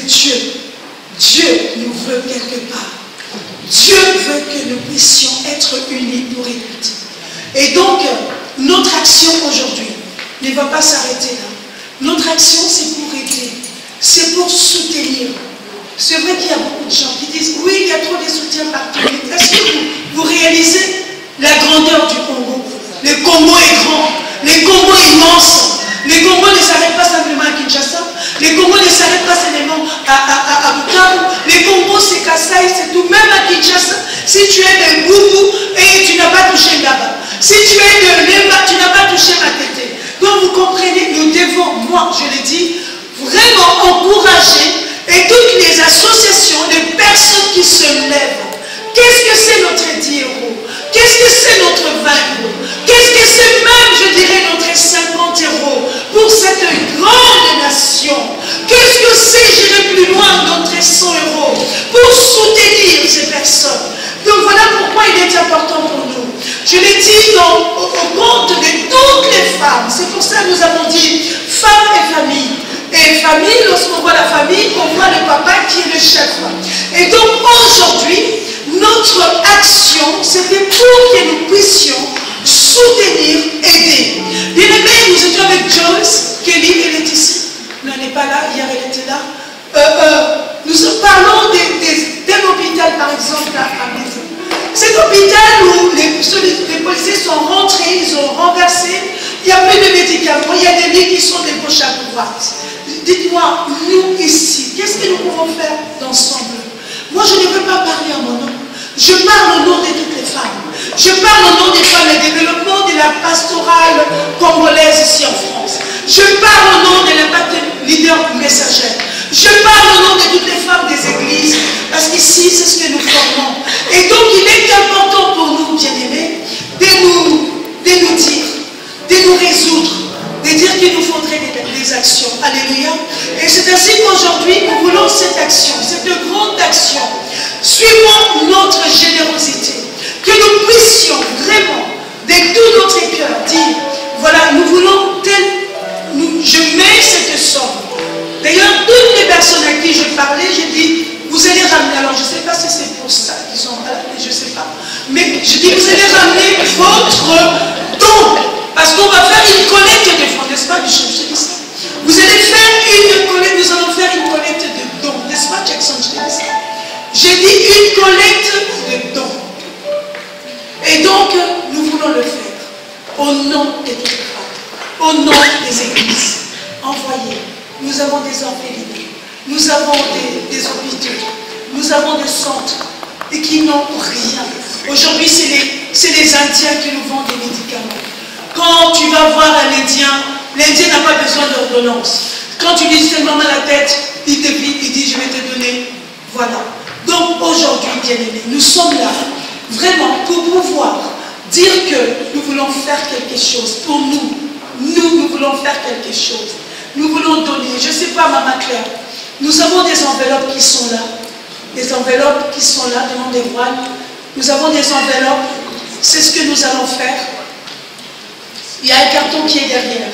[SPEAKER 1] Dieu nous veut quelque part. Dieu veut que nous puissions être unis pour écouter. Et donc, notre action aujourd'hui ne va pas s'arrêter là. Notre action, c'est pour aider, c'est pour soutenir. C'est vrai qu'il y a beaucoup de gens qui disent, oui, il y a trop de soutien partout. Est-ce que vous réalisez la grandeur du Congo? Le Congo est grand, le Congo est immense. Le Congo ne s'arrête pas simplement à Kinshasa. Le Congo ne s'arrête pas simplement à Bukavu. Le Congo, c'est Kasaï, c'est tout. Même à Kinshasa, si tu es de Boubou et tu n'as pas touché Ngaba. Si tu es de Lemba, tu n'as pas touché Matete. Donc vous comprenez, nous devons, moi je l'ai dit, vraiment encourager et toutes les associations, les personnes qui se lèvent. Qu'est-ce que c'est notre 10 euros? Qu'est-ce que c'est notre 20 euros? Qu'est-ce que c'est même, je dirais, notre 50 euros pour cette grande nation? Qu'est-ce que c'est, j'irai plus loin, notre 100 euros pour soutenir ces personnes? Donc voilà pourquoi il est important pour nous. Je l'ai dit au compte de toutes les femmes. C'est pour ça que nous avons dit femmes et famille. Et famille, lorsqu'on voit la famille, on voit le papa qui est le chef. Et donc aujourd'hui, notre action, c'était pour que nous puissions soutenir, aider. Bien aimé, nous étions avec Joyce, Kelly, elle est ici. Elle n'est pas là, hier elle était là. Nous parlons d'un hôpital, par exemple, à Maison. Cet hôpital où les policiers sont rentrés, ils ont renversé, il n'y a plus de médicaments, il y a des lits qui sont de gauche à droite. Dites-moi, nous ici, qu'est-ce que nous pouvons faire d'ensemble? Moi, je ne veux pas parler en mon nom. Je parle au nom de toutes les femmes. Je parle au nom des femmes et du développement de la pastorale congolaise ici en France. Je parle au nom de l'impact leader messager. Je parle au nom de toutes les femmes des églises, parce qu'ici, c'est ce que nous formons. Et donc, il est important pour nous, bien-aimés, de nous dire, de nous résoudre, de dire qu'il nous faudrait des actions. Alléluia. Et c'est ainsi qu'aujourd'hui, nous voulons cette action, cette grande action, suivant notre générosité, que nous puissions vraiment, de tout notre cœur, dire, voilà, nous voulons je mets cette somme. D'ailleurs, toutes les personnes à qui je parlais, j'ai dit, vous allez ramener, alors je ne sais pas si c'est pour ça qu'ils sont là, je ne sais pas, mais je dis, vous allez ramener votre don, parce qu'on va faire une collecte de fonds, n'est-ce pas, Bishop? Je dis ça. Vous allez faire une collecte, nous allons faire une collecte de dons, n'est-ce pas, Jackson? Je dis ça. J'ai dit une collecte de dons. Et donc, nous voulons le faire au nom des femmes, au nom des églises. Envoyez. Nous avons des orphelinats, nous avons des hôpitaux, nous avons des centres et qui n'ont rien. Aujourd'hui, c'est les Indiens qui nous vendent des médicaments. Quand tu vas voir un Indien, l'Indien n'a pas besoin d'ordonnance. Quand tu dis seulement à la tête, il te dit, je vais te donner. Voilà. Donc aujourd'hui, bien-aimés, nous sommes là vraiment pour pouvoir dire que nous voulons faire quelque chose pour nous. Nous voulons faire quelque chose. Nous voulons donner. Je ne sais pas, Maman Claire, nous avons des enveloppes qui sont là. Des enveloppes qui sont là devant des douanes. Nous avons des enveloppes. C'est ce que nous allons faire. Il y a un carton qui est derrière.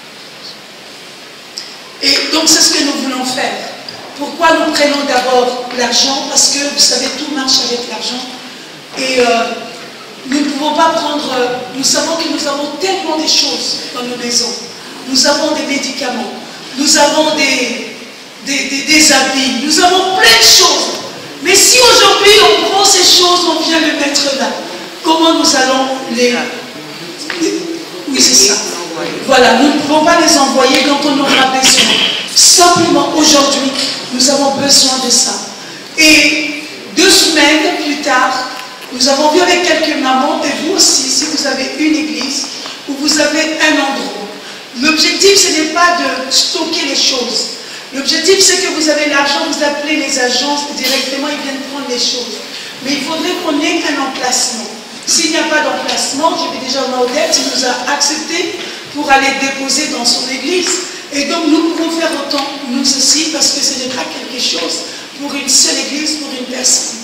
[SPEAKER 1] Et donc c'est ce que nous voulons faire. Pourquoi nous prenons d'abord l'argent? Parce que vous savez, tout marche avec l'argent. Et nous ne pouvons pas prendre... Nous savons que nous avons tellement de choses dans nos maisons. Nous avons des médicaments. Nous avons des habits. Nous avons plein de choses. Mais si aujourd'hui on prend ces choses, on vient les mettre là, comment nous allons les... Oui, c'est ça. Voilà, nous ne pouvons pas les envoyer quand on aura besoin. Simplement, aujourd'hui, nous avons besoin de ça. Et 2 semaines plus tard, nous avons vu avec quelques mamans, et vous aussi, si vous avez une église, où vous avez un endroit. L'objectif, ce n'est pas de stocker les choses. L'objectif, c'est que vous avez l'argent, vous appelez les agences directement, ils viennent prendre les choses. Mais il faudrait qu'on ait un emplacement. S'il n'y a pas d'emplacement, j'ai déjà Maudette, il nous a accepté pour aller déposer dans son église. Et donc nous pouvons faire autant, nous aussi, parce que ce n'est pas quelque chose pour une seule église, pour une personne.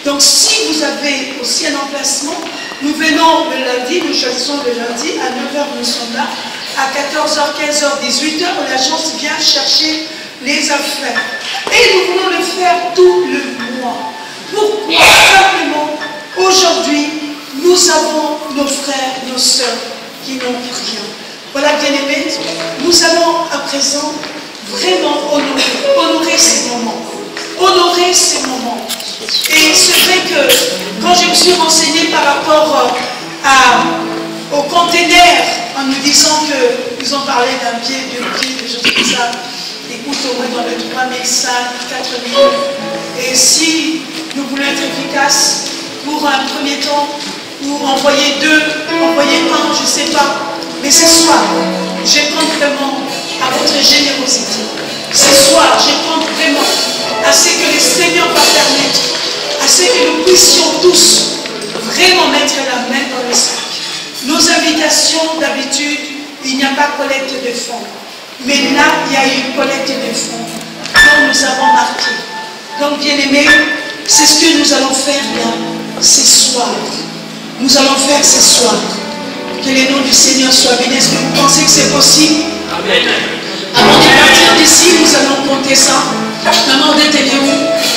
[SPEAKER 1] Donc si vous avez aussi un emplacement, nous venons le lundi, nous choisissons le lundi, à 9h nous sommes là, à 14h, 15h, 18h, l'agence vient chercher les affaires. Et nous voulons le faire tout le mois. Pourquoi? Simplement, aujourd'hui, nous avons nos frères, nos sœurs qui n'ont rien. Voilà, bien-aimés, nous allons à présent vraiment honorer ces moments. Honorer ces moments. Et c'est vrai que quand je me suis renseignée par rapport au container, en nous disant qu'ils ont parlé d'un pied, deux pieds, des choses comme ça, écoute, au moins dans le 3005, 4000. Et si nous voulons être efficaces pour un premier temps, pour envoyer deux, envoyer un, je ne sais pas. Mais ce soir, je compte vraiment à votre générosité. Ce soir, je compte vraiment à ce que le Seigneur va permettre, à ce que nous puissions tous vraiment mettre la main dans le sac. Nos invitations, d'habitude, il n'y a pas collecte de fonds. Mais là, il y a eu collecte de fonds dont nous avons marqué. Donc, bien-aimés, c'est ce que nous allons faire là, ce soir. Nous allons faire ce soir. Que le nom du Seigneur soit béni. Est-ce que vous pensez que c'est possible? Amen. Avant de partir d'ici, nous allons compter ça. Maman, on est où?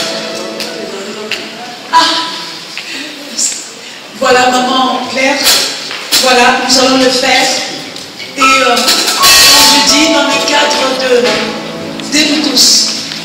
[SPEAKER 1] Ah! Voilà, maman Claire. Voilà, nous allons le faire. Et comme je dis, dans le cadre de nous tous.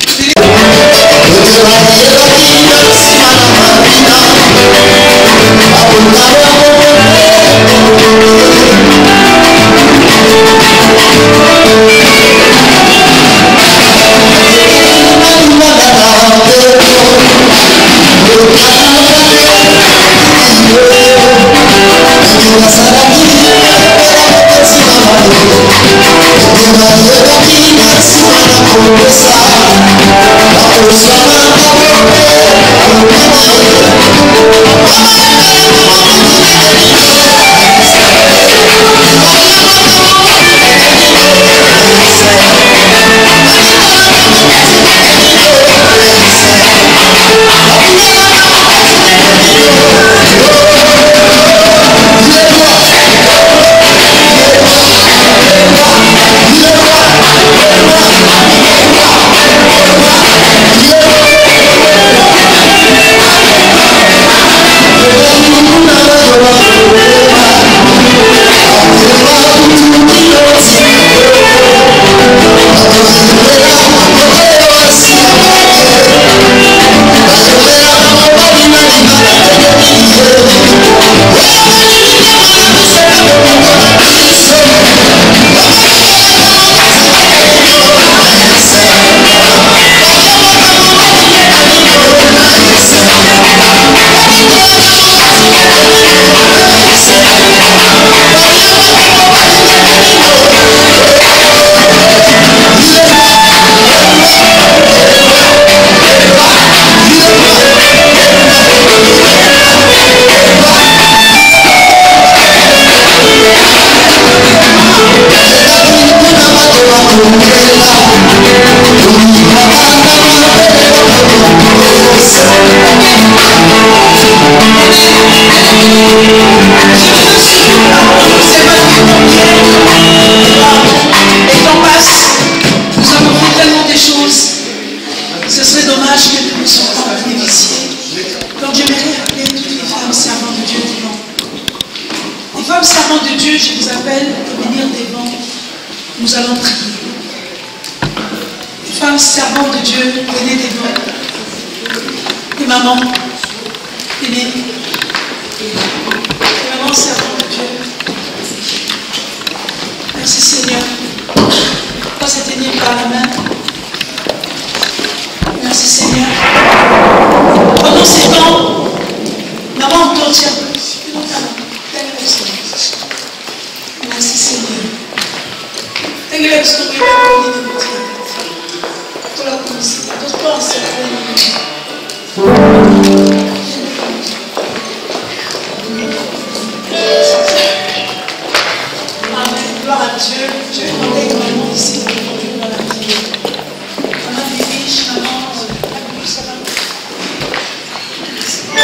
[SPEAKER 1] Nous allons prier. Femmes servantes de Dieu, venez devant. Et maman, venez. Et maman servante de Dieu. Merci Seigneur. On va se tenir par la main. Merci Seigneur. Pendant ces temps, maman, on t'en tient. Merci Seigneur. Amen. Gloire à Dieu. Je vais demander que maman ici dans la vie. Maman des riches, maman, ça va.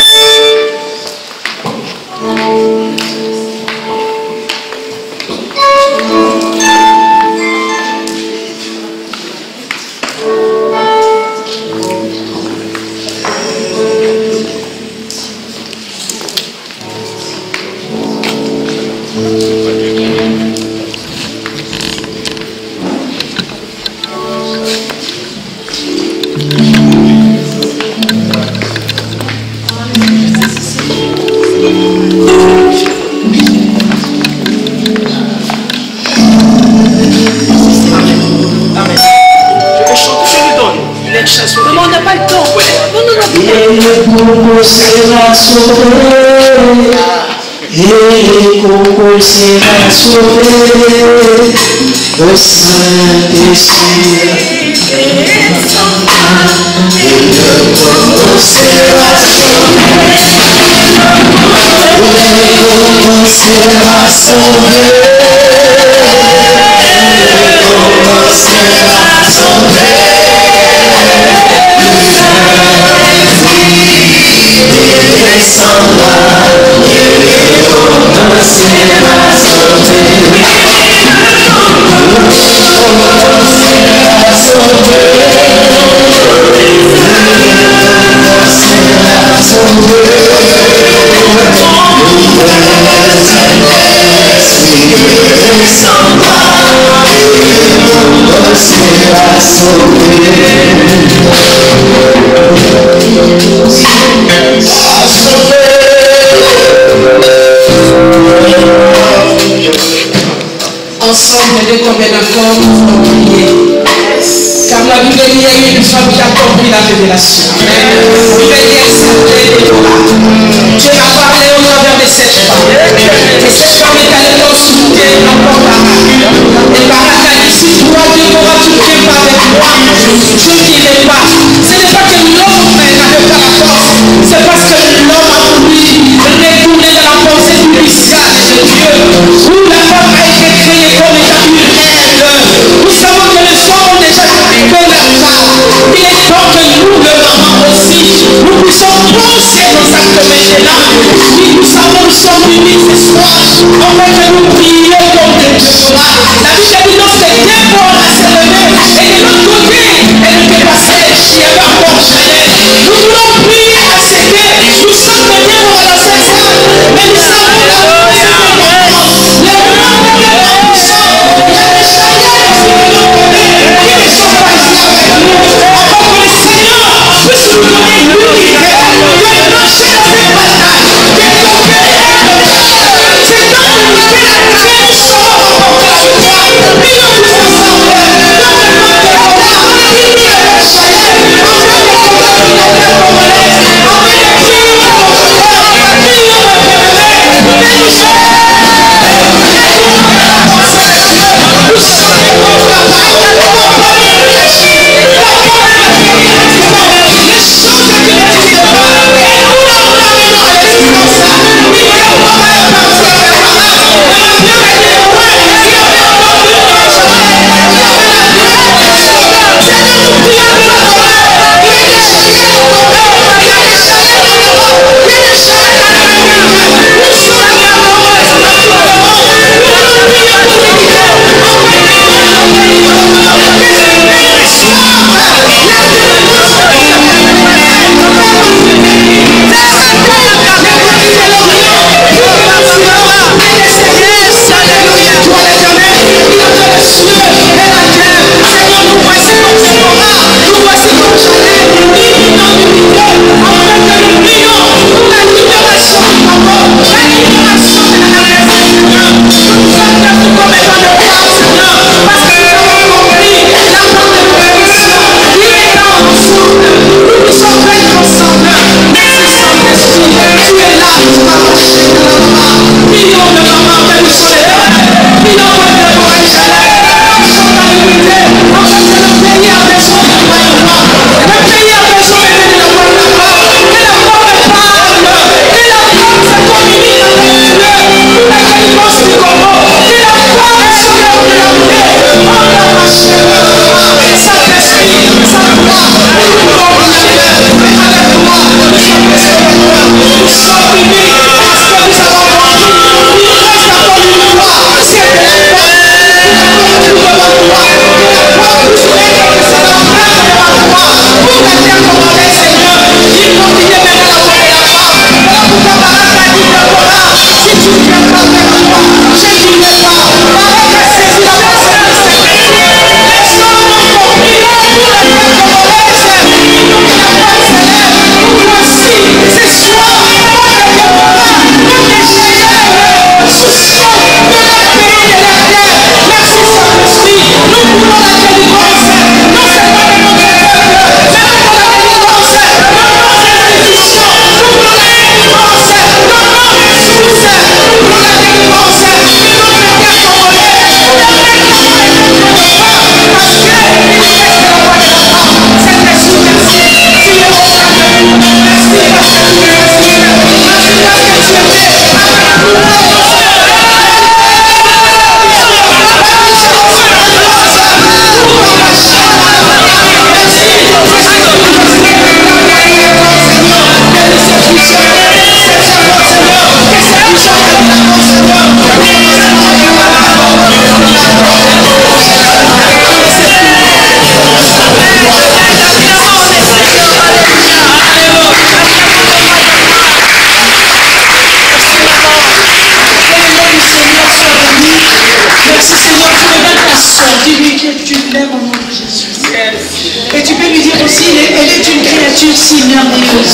[SPEAKER 3] Coco sera sauvé, et Coco sera sauvé, au Saint-Esprit. Et Coco sera sauvé, Coco sera sauvé, Coco sera sauvé. Ensemble, de combien d'accords nous allons prier. Car la Bible dit qu'il y a une femme qui a compris la révélation. Dieu m'a parlé au travers de cette femme. Et cette femme est allée consulter encore Barak. Et Barak a dit, si toi Déborah tu ne viens pas avec moi, je n'irai pas. Ce n'est pas que l'homme n'avait pas la force, c'est parce que l'homme a voulu retourner dans la pensée initiale de Dieu, où la femme a été créée comme étant une aile. Nous savons que les hommes ont déjà créé la femme. Il est temps que nous, le maman aussi, nous puissions penser nos actes maintenant. Si nous savons nous sommes unis ce soir, en fait que nous prions comme des Déborah. La Bible dit donc que Déborah s'est levée et de l'autre côté, elle était passée, il y avait encore jeunesse. Nous voulons prier à ce que nous sommes venus pour la cette salle, mais nous savons la pensée de nos parents. Les blancs de la mission, il y a des chaliers aussi de nos côtés qui ne sont pas ici avec nous. Afin que le Seigneur puisse nous donner l'unité, de marcher dans cette bataille, de conquérir le monde. C'est dans l'unité la création pour la victoire. Prions tous ensemble. Dans le nom de la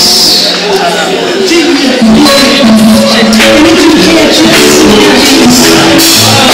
[SPEAKER 1] Dis-lui. Et tu pries à Dieu, Seigneur Jésus.